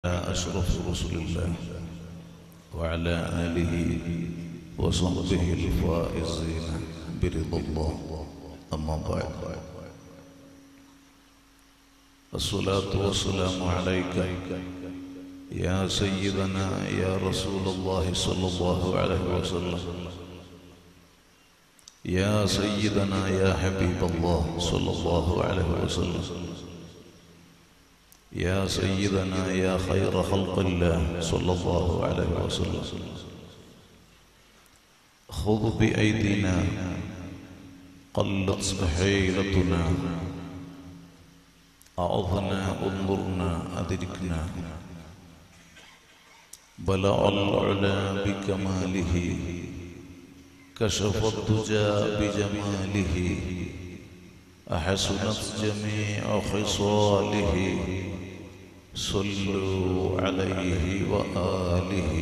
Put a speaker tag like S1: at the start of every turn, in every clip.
S1: أشرف رسل الله وعلى آله وصحبه الفائزين برضا الله. أما بعد، الصلاة والسلام عليك يا سيدنا يا رسول الله صلى الله عليه وسلم، يا سيدنا يا حبيب الله صلى الله عليه وسلم، يا سيدنا يا خير خلق الله صلى الله عليه وسلم. خذ بأيدينا قلت حيلتنا، أعظنا انظرنا أدركنا، بلغ العلا بكماله، كشف الدجى بجماله، أحسنت جميع خصاله، صلوا عليه وآله.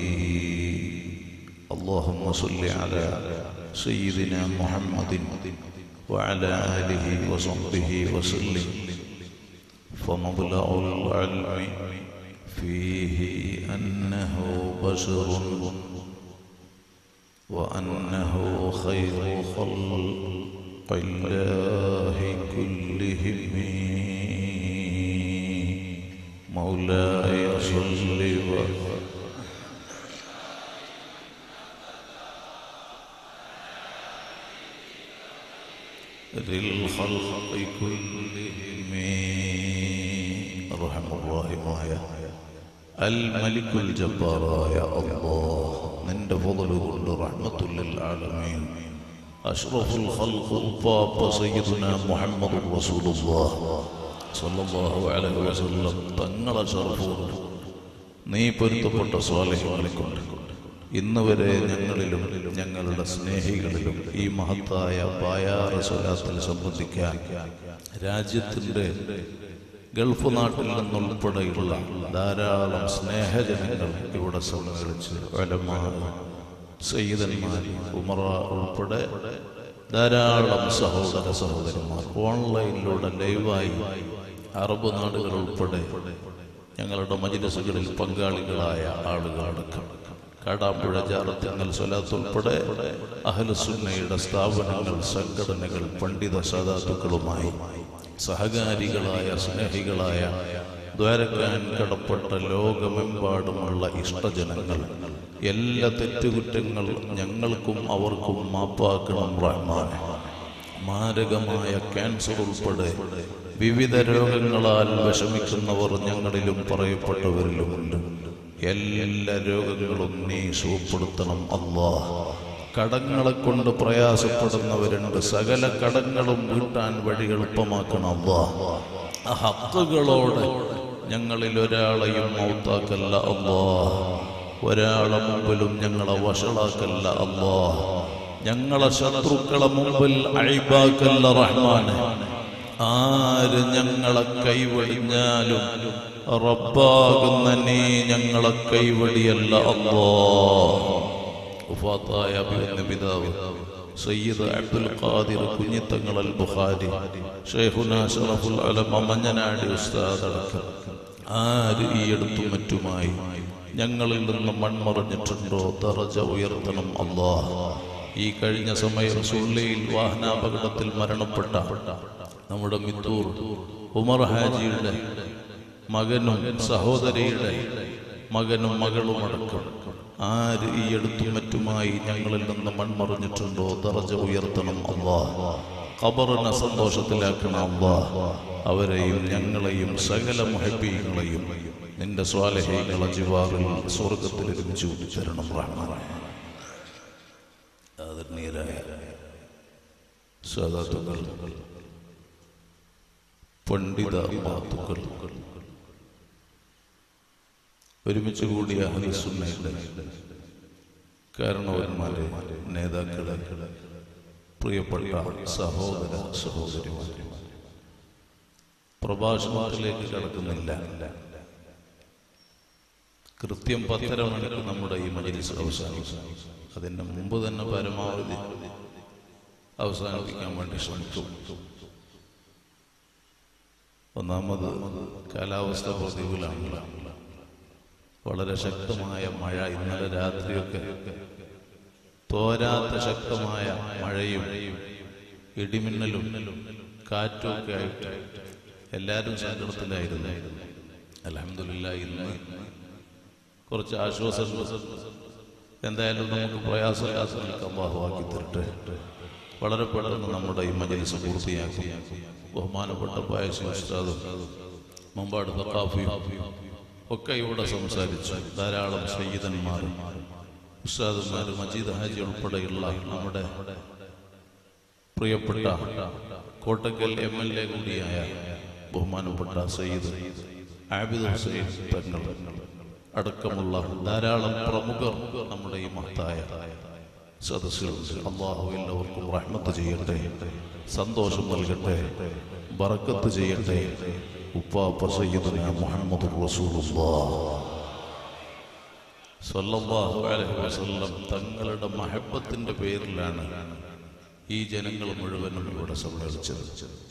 S1: اللهم صل على سيدنا محمد وعلى آله وصحبه وسلم. فمبلغ العلم فيه أنه بشر وأنه خير خلق الله كلهم. مولاي صل للخلق كلهم. أرحم الراحمين الملك الجبار يا الله، നിന്റെ ഫضل കൊണ്ട് رحمة للعالمين أشرف الخلق الطاب سيدنا محمد رسول الله സല്ലല്ലാഹു അലൈഹി വസല്ലം തങ്ങളെ ശറഫും നീ പൊരുത്തപ്പെട്ട സ്വാലിഹീങ്ങളെ കൊണ്ട് ഇന്ന് വരെ ഞങ്ങളിലും ഞങ്ങളുടെ സ്നേഹികളിലും ഈ മഹത്തായ ബായാറ സ്വലാത്തിൽ സംബന്ധിക്കാൻ രാജ്യത്തിൻ്റെ ഗൾഫ് നാട്ടിൽ നിന്നുൾപ്പെടെയുള്ള ധാരാളം സ്നേഹജനങ്ങൾ ഇവിടെ സമ്മേളിച്ച് ഉലമാ, സയ്യിദന്മാർ, ഉമറ ഉൾപ്പെടെ ധാരാളം സഹോദര സഹോദരന്മാർ ഓൺലൈനിലൂടെ ലൈവായി അറബ് നാടുകൾ ഉൾപ്പെടെ ഞങ്ങളുടെ മജ്‌ലിസുകളിൽ പങ്കാളികളായ ആളുകളടക്കം കാടാമ്പുഴ ജാറത്തിങ്ങൽ സ്വലാത്ത് ഉൾപ്പെടെ അഹ്ലുസുന്നയുടെ സ്ഥാപനങ്ങൾ, സംഘടനകൾ, പണ്ഡിത സാദാത്തുക്കളുമായി സഹകാരികളായ സ്നേഹികളായ ദ്വാരക്കാൻ കടപ്പെട്ട ലോകമെമ്പാടുമുള്ള ഇഷ്ടജനങ്ങൾ, എല്ലാ തെറ്റുകുറ്റങ്ങൾ ഞങ്ങൾക്കും അവർക്കും മാപ്പാക്കണം റഹ്മാനെ. മാരകമായ ക്യാൻസർ ഉൾപ്പെടെ വിവിധ രോഗങ്ങളാൽ വിഷമിക്കുന്നവർ ഞങ്ങളിലും പറയപ്പെട്ടവരിലുമുണ്ട്. എല്ലാ രോഗങ്ങളും നീ സുഖപ്പെടുത്തണം അല്ലാഹ്. കടങ്ങളെ കൊണ്ട് പ്രയാസപ്പെടുന്നവരുണ്ട്, സകല കടങ്ങളും വീട്ടാൻ വഴി എളുപ്പമാക്കണം അല്ലാഹ്. ഹഖുകളോട് ഞങ്ങളിൽ ഒരാളെയും മൗത്താക്കല്ല അല്ലാഹ്. ഒരാളെ മുമ്പിലും ഞങ്ങളെ വഷളാക്കല്ല അല്ലാഹ്. ഞങ്ങളെ ശത്രുക്കളെ മുമ്പിൽ അയ്ബാക്കല്ല റഹ്മാനെ. ആര് ഞങ്ങളെ കൈവടിഞ്ഞാലും റബ്ബാകുന്ന നീ ഞങ്ങളെ കൈവടിയല്ല അല്ലാഹ്. വഫാത്തായ പിതാവ് സയ്യിദ് അബ്ദുൽ ഖാദിർ കുഞ്ഞിത്തങ്ങൾ അൽ ബുഖാരി, ശൈഖുനാ ശറഫുൽ ഉലമ മഞ്ഞനാടി ഉസ്താദ് അടക്കം ആര് ഈ അടുത്തും മറ്റുമായി ഞങ്ങളിൽ നിന്ന് മൺമറഞ്ഞിട്ടുണ്ടോ ദറജ ഉയർത്തണം അല്ലാഹ്. ഈ കഴിഞ്ഞ സമയം സുള്ളിയിൽ വാഹനാപകടത്തിൽ മരണപ്പെട്ട നമ്മുടെ മിത്തൂർ ഉമർ ഹാജിയുടെ മകനും സഹോദരിയുടെ മകനും മകളുമടക്കം ആര് ഈ അടുത്തും മറ്റുമായി ഞങ്ങളിൽ നിന്ന് മൺമറഞ്ഞിട്ടുണ്ടോ ദറജ ഉയർത്തണം അല്ലാഹ്. ഖബറിനെ സന്തോഷത്തിലാക്കണം അല്ലാഹ്. അവരെയും ഞങ്ങളെയും സകല മുഹബ്ബീങ്ങളെയും നിന്റെ സ്വാലിഹീങ്ങളെ ജിവാറിൽ സ്വർഗ്ഗത്തിൽ ഒരുമിച്ച് തരണം റഹ്മാൻ. ആദരണീയരായ സാദാത്തുക്കൾ, പണ്ഡിത മഹത്തുക്കൾ, ഒരുമിച്ച് കൂടിയ അഹ്ലുസുന്നയുടെ കാരണവന്മാരെ, നേതാക്കളെ, പ്രിയപ്പെട്ട സഹോദര സഹോദരിമാരെ, പ്രഭാഷണത്തിലേക്ക് കടക്കുന്നില്ല. കൃത്യം 10:30 മണിക്ക് നമ്മുടെ ഈ മജ്‌ലിസ് അവസാനിക്കും. അതിന് മുമ്പ് തന്നെ പരമാവധി അവസാനിപ്പിക്കാൻ വേണ്ടി ശ്രമിക്കും. ഒന്നാമത് കാലാവസ്ഥ പ്രതികൂലമാണ്. വളരെ ശക്തമായ മഴ, ഇന്നലെ രാത്രിയൊക്കെ തോരാത്ത ശക്തമായ മഴയും ഇടിമിന്നലും കാറ്റും ഒക്കെ ആയിട്ട് എല്ലാവരും സങ്കടത്തിലായിരുന്നു. അൽഹംദുലില്ലാഹ് ഇന്ന് കുറച്ച് ആശ്വാസം. എന്തായാലും നമുക്ക് പ്രയാസമില്ലാത്ത അല്ലാഹു ആക്കി തരട്ടെ. വളരെ പെട്ടെന്ന് നമ്മുടെ ഈ മജ്‌ലിസ് പൂർത്തിയാക്കി. ബഹുമാനപ്പെട്ട പായസി ഉസ്താദ്, മുമ്പാട് തഖാഫിയും ഒക്കെ ഇവിടെ സംസാരിച്ചു. ധാരാളം സയ്യിദന്മാർ, ഉസ്താദുമാർ, മജീദ് ഹാജി ഉൾപ്പെടെയുള്ള നമ്മുടെ പ്രിയപ്പെട്ട കോട്ടക്കൽ MLA കൂടിയായ ബഹുമാനപ്പെട്ട സയ്യിദ് ആബിദ് ഹുസൈൻ തങ്ങൾ അടക്കമുള്ള ധാരാളം പ്രമുഖർ നമ്മുടെ ഈ മഹത്തായ സദസ്സിൽ. അല്ലാഹു എല്ലാവർക്കും റഹ്മത്ത് ചെയ്യട്ടെ, സന്തോഷം നൽകട്ടെ, ബറക്കത്ത് ചെയ്യട്ടെ. ഉപ്പാപ്പ സയ്യിദുനാ മുഹമ്മദുർ റസൂലുള്ളാഹ് സ്വല്ലല്ലാഹു അലൈഹി വസല്ലം തങ്ങളുടെ മഹബത്തിന്റെ പേരിലാണ് ഈ ജനങ്ങൾ മുഴുവനും ഇവിടെ സമ്മേളിച്ചത്.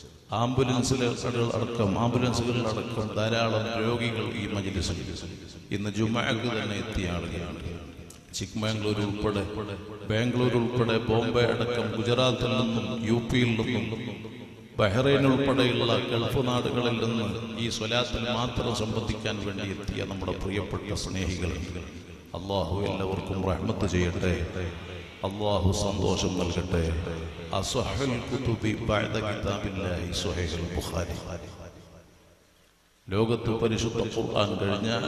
S1: ആംബുലൻസുകളിലടക്കം ധാരാളം രോഗികൾ ഈ മജ്‌ലിസിൽ ഇന്ന് ജുമുഅക്ക് തന്നെ എത്തിയ ആളുകളാണ്. ചിക്മംഗ്ലൂർ ഉൾപ്പെടെ, ബാംഗ്ലൂർ ഉൾപ്പെടെ, ബോംബെ അടക്കം ഗുജറാത്തിൽ നിന്നും UP യിൽ നിന്നും ബഹ്റൈൻ ഉൾപ്പെടെയുള്ള ഗൾഫ് നാടുകളിൽ നിന്ന് ഈ സ്വലാത്തിൽ മാത്രം സംബന്ധിക്കാൻ വേണ്ടി എത്തിയ നമ്മുടെ പ്രിയപ്പെട്ട സ്നേഹികൾ, അല്ലാഹു എല്ലാവർക്കും റഹ്മത്ത് ചെയ്യട്ടെ, അല്ലാഹു സന്തോഷം നൽകട്ടെ. അസ്ഹഹുൽ കുതുബി ബഅദ കിതാബില്ലാഹി സ്വഹീഹുൽ ബുഖാരി. ലോകത്ത് പരിശുദ്ധ ഖുർആൻ കഴിഞ്ഞാൽ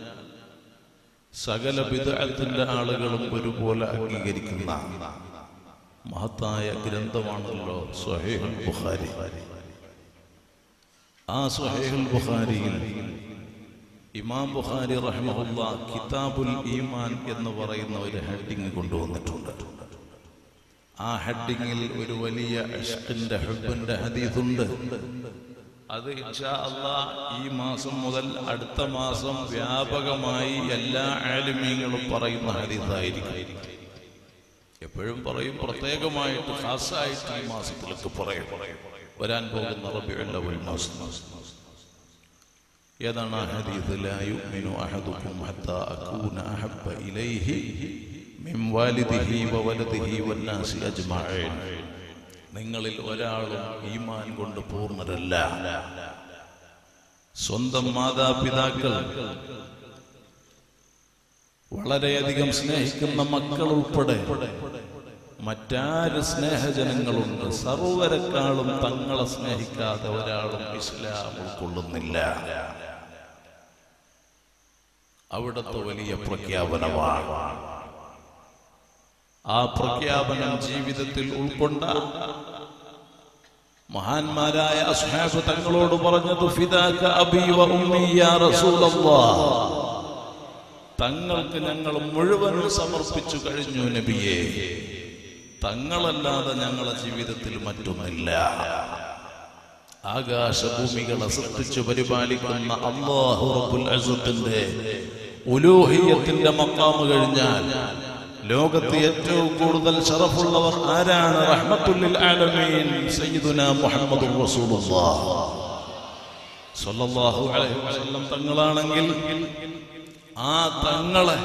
S1: സകല ബിദ്അത്തിന്റെ ആളുകളും ഒരുപോലെ അംഗീകരിക്കുന്ന മഹത്തായ ഗ്രന്ഥമാണല്ലോ സ്വഹീഹുൽ ബുഖാരി. ആ സ്വഹീഹുൽ ബുഖാരിയിൽ ഇമാം ബുഖാരി റഹിമഹുല്ലാഹ് കിതാബുൽ ഈമാൻ എന്ന് പറയുന്ന ഒരു ഹെഡിങ് കൊണ്ടുവന്നിട്ടുണ്ട്. ആ ഹെഡിങ്ങിൽ ഒരു വലിയ ഇഷ്ഖിന്റെ ഹുബ്ബിന്റെ ഹദീസുണ്ട്. അത് ഇൻഷാ അല്ലാഹ് ഈ മാസം മുതൽ അടുത്ത മാസം വ്യാപകമായി എല്ലാ ആലിമീങ്ങളും പറയുന്ന ഹദീസായിരിക്കും. എപ്പോഴും പറയും, പ്രത്യേകമായിട്ട് ഖാസായിട്ട് ഈ മാസത്തിലൊക്കെ പറയും. വരാൻ പോകുന്ന റബീഉൽ അവ്വൽ മാസം ഏതാണ് ആ ഹദീസ്? ലാ യുഅ്മിനു അഹദുക്കും ഹത്താ അകൂന അഹബ്ബ ഇലൈഹി മിൻ വാലിദിഹി വവലദിഹി വന്നാസി അജ്മഈൻ. നിങ്ങളിൽ ഒരാളും ഈമാൻ കൊണ്ട് പൂർണ്ണരല്ല. സ്വന്തം മാതാപിതാക്കൾ, വളരെയധികം സ്നേഹിക്കുന്ന മക്കൾ ഉൾപ്പെടെ മറ്റാര് സ്നേഹജനങ്ങളുണ്ട്, സർവരെക്കാളും തങ്ങളെ സ്നേഹിക്കാതെ ഒരാളും ഇസ്ലാം ഉൾക്കൊള്ളുന്നില്ല. അവിടുത്തെ വലിയ പ്രഖ്യാപനമാണ്. ആ പ്രഖ്യാപനം ജീവിതത്തിൽ ഉൾക്കൊണ്ട മഹാന്മാരായ അസ്ഹാബ് തങ്ങളോട് പറഞ്ഞത്, ഫിദാക അബീ വ ഉമ്മീ യാ റസൂലല്ലാഹ്, തങ്ങൾക്ക് ഞങ്ങൾ മുഴുവനും സമർപ്പിച്ചു കഴിഞ്ഞു നബിയേ, തങ്ങളല്ലാതെ ഞങ്ങളുടെ ജീവിതത്തിൽ മറ്റൊന്നില്ല. ആകാശഭൂമികളെ സൃഷ്ടിച്ചു പരിപാലിക്കുന്ന അല്ലാഹു റബ്ബുൽ ഇസ്സത്തിന്റെ ഉലൂഹിയത്തിന്റെ മഖാം കഴിഞ്ഞാൽ ലോകത്ത് ഏറ്റവും കൂടുതൽ ശറഫുള്ളവർ ആരാണ്? റഹ്മത്തുൽ ലിൽ ആലമീൻ സയ്യിദുനാ മുഹമ്മദുർ റസൂലുള്ളാഹ് സ്വല്ലല്ലാഹു അലൈഹി വസല്ലം തങ്ങളാണെങ്കിൽ ആ തങ്ങളെ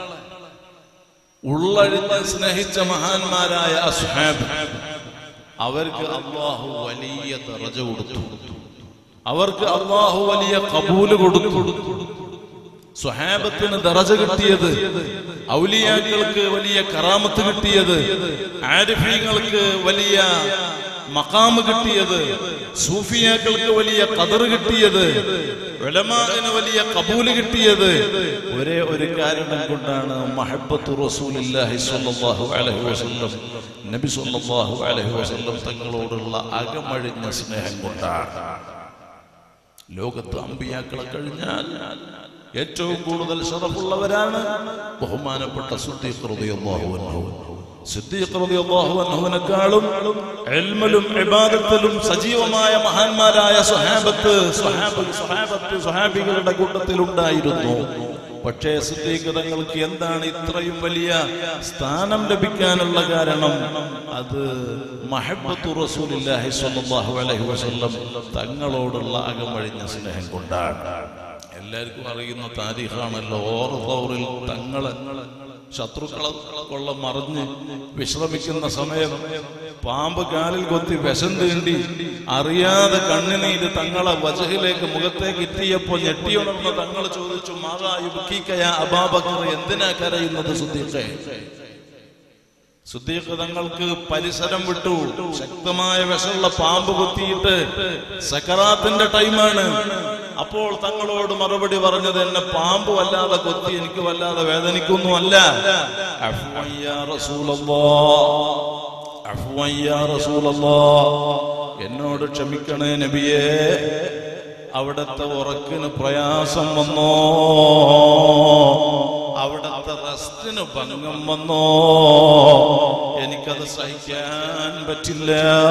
S1: ഉള്ളഴിഞ്ഞ് സ്നേഹിച്ച മഹാന്മാരായ അസ്ഹാബ്, അവർക്ക് അല്ലാഹു വലിയ ദറജ കൊടുത്തു, അവർക്ക് അല്ലാഹു വലിയ ഖബൂല് കൊടുത്തു. സ്വഹാബത്തിന് ദറജ കിട്ടിയത്, ഔലിയാക്കൾക്ക് വലിയ കറാമത്ത് കിട്ടിയത്, ആരിഫീങ്ങൾക്ക് വലിയ മഖാം കിട്ടിയത്, സൂഫിയാക്കൾക്ക് വലിയ ഖദർ കിട്ടിയത്, ഉലമാഇന് വലിയ ഖബൂൽ കിട്ടിയത് ഒരേ ഒരു കാരണം കൊണ്ടാണ്, മഹബ്ബത്തു റസൂലുള്ളാഹി സ്വല്ലല്ലാഹു അലൈഹി വസല്ലം, നബി സ്വല്ലല്ലാഹു അലൈഹി വസല്ലം തങ്ങളോടുള്ള അകമഴിഞ്ഞ സ്നേഹം കൊണ്ടാണ്. ലോകത്ത് അമ്പിയാക്കളെ കഴിഞ്ഞാൽ ഏറ്റവും കൂടുതൽ ശറഫുള്ളവരാണ് ബഹുമാനപ്പെട്ട സിദ്ദീഖ് റളിയല്ലാഹു അൻഹു. സിദ്ദീഖ് റളിയല്ലാഹു അൻഹുവിനെക്കാളും ഇൽമിലും ഇബാദത്തിലും സജീവമായ മഹാന്മാരായ സ്വഹാബികളുടെ കൂട്ടത്തിലുണ്ടായിരുന്നു. പക്ഷേ സിദ്ദീഖ് തങ്ങൾക്ക് എന്താണ് ഇത്രയും വലിയ സ്ഥാനം ലഭിക്കാനുള്ള കാരണം? അത് മഹബ്ബത്തു റസൂലുള്ളാഹി സ്വല്ലല്ലാഹു അലൈഹി വസല്ലം തങ്ങളോടുള്ള അകമഴിഞ്ഞ സ്നേഹം കൊണ്ടാണ്. എല്ലാവർക്കും അറിയുന്ന താരീഖാണല്ലോ. ഓർത്തൗറിൽ തങ്ങളെ ശത്രുക്കളെ കൊള്ള മറിഞ്ഞ് വിശ്രമിക്കുന്ന സമയം പാമ്പ് കാലിൽ കൊത്തി വിഷം തീണ്ടി അറിയാതെ കണ്ണുനീര് തങ്ങളെ വജഹിലേക്ക് മുഖത്തേക്ക് എത്തിയപ്പോ ഞെട്ടിയുണർന്ന തങ്ങൾ ചോദിച്ചു, മാതാ യുബ്കീക അബൂബക്കർ, എന്തിനാ കരയുന്നത് സുദ്ദീഖേ? സുദ്ദീഖ് തങ്ങൾക്ക് പരിസരം വിട്ടു. ശക്തമായ വിഷമുള്ള പാമ്പ് കുത്തിയിട്ട് സക്കറാത്തിന്റെ ടൈമാണ്. അപ്പോൾ തങ്ങളോട് മറുപടി പറഞ്ഞത്, എന്നെ പാമ്പ് വല്ലാതെ കൊത്തി, എനിക്ക് വല്ലാതെ വേദനിക്കൊന്നും അല്ല. അഫ്വൻ യാ റസൂലല്ലാഹ്, അഫ്വൻ യാ റസൂലല്ലാഹ്, എന്നോട് ക്ഷമിക്കണേ നബിയേ, അവിടത്തെ ഉറക്കിന് പ്രയാസം വന്നോ, അവിടത്തെ റെസ്റ്റിന് ഭംഗം വന്നോ, എനിക്കത് സഹിക്കാൻ പറ്റില്ല.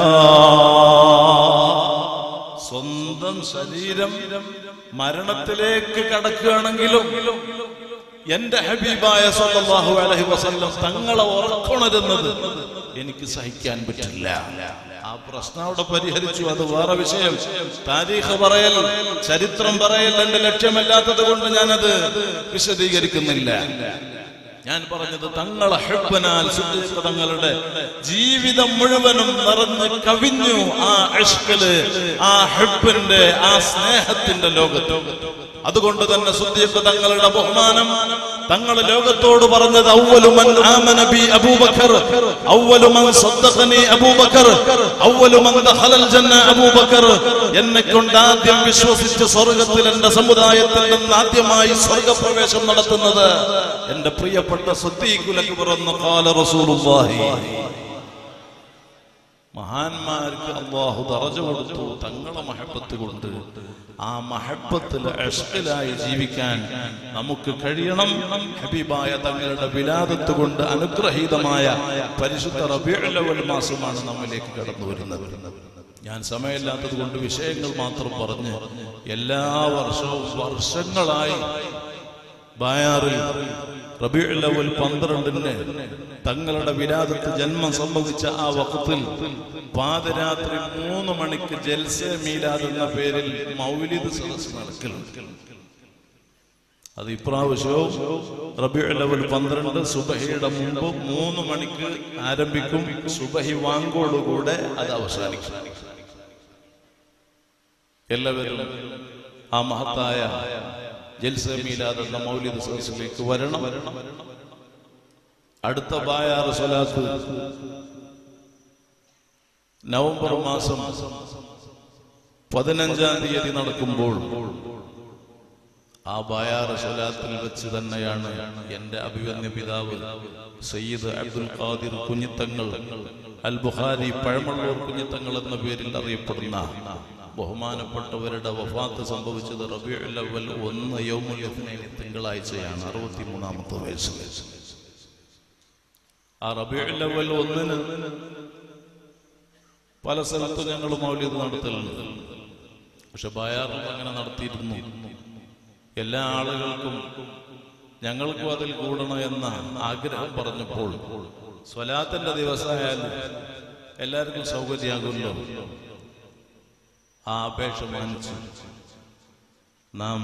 S1: സ്വന്തം ശരീരം മരണത്തിലേക്ക് കടക്കുകയാണെങ്കിലും എന്റെ ഹബീബായ സല്ലല്ലാഹു അലൈഹി വസല്ലം തങ്ങളെ ഉറക്കുണരുന്നത് എനിക്ക് സഹിക്കാൻ പറ്റില്ല. ആ പ്രശ്നം അവിടെ പരിഹരിച്ചു. അത് വേറെ വിഷയം. താരീഖ് പറയൽ, ചരിത്രം പറയൽ എന്റെ ലക്ഷ്യമല്ലാത്തത് കൊണ്ട് ഞാനത് വിശദീകരിക്കുന്നില്ല. ഞാൻ പറഞ്ഞത് തങ്ങളെ ഹബ്ബനാൽ സുദ്ദീഖ് തങ്ങളുടെ ജീവിതം മുഴുവനും നിറഞ്ഞ് കവിഞ്ഞു ആ ഇഷ്കില്, ആ ഹബ്ബിന്റെ, ആ സ്നേഹത്തിന്റെ ലോകത്ത്. അതുകൊണ്ട് തന്നെ സുദ്ദീഖ് തങ്ങളുടെ ബഹുമാനം തങ്ങൾ ലോകത്തോട് പറഞ്ഞത്, അവ്വലു മൻ ആമന ബി അബൂബക്കർ, അവ്വലു മൻ സദ്ദഖനി അബൂബക്കർ, അവ്വലു മൻ ദഖലൽ ജന്ന അബൂബക്കർ. എന്നെ കൊണ്ട് ആദ്യം വിശ്വസിച്ച് സ്വർഗ്ഗത്തിൽ എന്റെ സമുദായത്തിൽ നിന്ന് ആദ്യമായി സ്വർഗ്ഗപ്രവേശം നടത്തുന്നത് എന്റെ പ്രിയപ്പെട്ട സിദ്ദീഖുൽ അക്ബർ എന്ന് ഖാല റസൂലുള്ളാഹി. മഹാന്മാർക്ക് അല്ലാഹു ദറജ കൊടുത്തു തങ്ങളെ മഹബ്ബത്ത് കൊണ്ട്. ആ മഹബ്ബത്തിൽ ഇഷ്ഖിലായി ജീവിക്കാൻ നമുക്ക് കഴിയണം. ഹബീബായ തങ്ങളുടെ വിലാദത്ത് കൊണ്ട് അനുഗ്രഹീതമായ പരിശുദ്ധ റബീഉൽ അവ്വൽ മാസമാണ് നമ്മിലേക്ക് കടന്നു വരുന്നത്. ഞാൻ സമയമില്ലാത്തത് കൊണ്ട് വിഷയങ്ങൾ മാത്രം പറഞ്ഞ്, എല്ലാ വർഷവും വർഷങ്ങളായി ബായാറിൽ റബീഉൽ അവ്വൽ 12-ന് തങ്ങളുടെ വിലാദത്ത് ജന്മം സംഭവിച്ച ആ വഖത്തിൽ പാതിരാത്രി 3 മണിക്ക് ജൽസെ മീലാദ് എന്ന പേരിൽ മൗലിദ് സദസ്സ് നടക്കലുണ്ട്. അത് ഇപ്രാവശ്യവും റബീഉൽ അവ്വൽ 12 സുബഹിയുടെ മുമ്പ് 3 മണിക്ക് ആരംഭിക്കും. സുബഹി വാങ്കോടുകൂടെ അത് അവസാനിക്കും. എല്ലാവരും ആ മഹത്തായ ജൽസ മീലാദ് എന്ന മൗലിദ് സദസ്സിലേക്ക് വരണം. അടുത്ത ബായാർ സ്വലാത്ത് നവംബർ മാസം 15-ാം തീയതി നടക്കുമ്പോൾ ആ ബായാർ സ്വലാത്തിൽ വെച്ച് തന്നെയാണ് എന്റെ അഭിവന്യ പിതാവ് സയ്യിദ് അബ്ദുൽ ഖാദിർ കുഞ്ഞിത്തങ്ങൾ അൽ ബുഖാരി പഴമള്ളൂർ കുഞ്ഞിത്തങ്ങൾ എന്ന പേരിൽ അറിയപ്പെടുന്ന ബഹുമാനപ്പെട്ടവരുടെ വഫാത്ത് സംഭവിച്ചത് റബീഉൽ അവ്വൽ 1 യൗമുൽ ഇത്നൈൻ തിങ്കളാഴ്ചയാണ്. 63-ാമത്തെ വയസ്സിൽ ആ റബീഉൽ അവ്വൽ 1-ന് പല സ്ഥലത്തും ഞങ്ങൾ മൗലിദ് നടത്തലുണ്ട്. പക്ഷെ ബായാറിൽ അങ്ങനെ നടത്തിയിരുന്നു. എല്ലാ ആളുകൾക്കും ഞങ്ങൾക്കും അതിൽ കൂടണം എന്ന ആഗ്രഹം പറഞ്ഞപ്പോൾ സ്വലാത്തിന്റെ ദിവസമായാലും എല്ലാവർക്കും സൗകര്യമാകുമല്ലോ. ആ അപേക്ഷ മാനിച്ചു നാം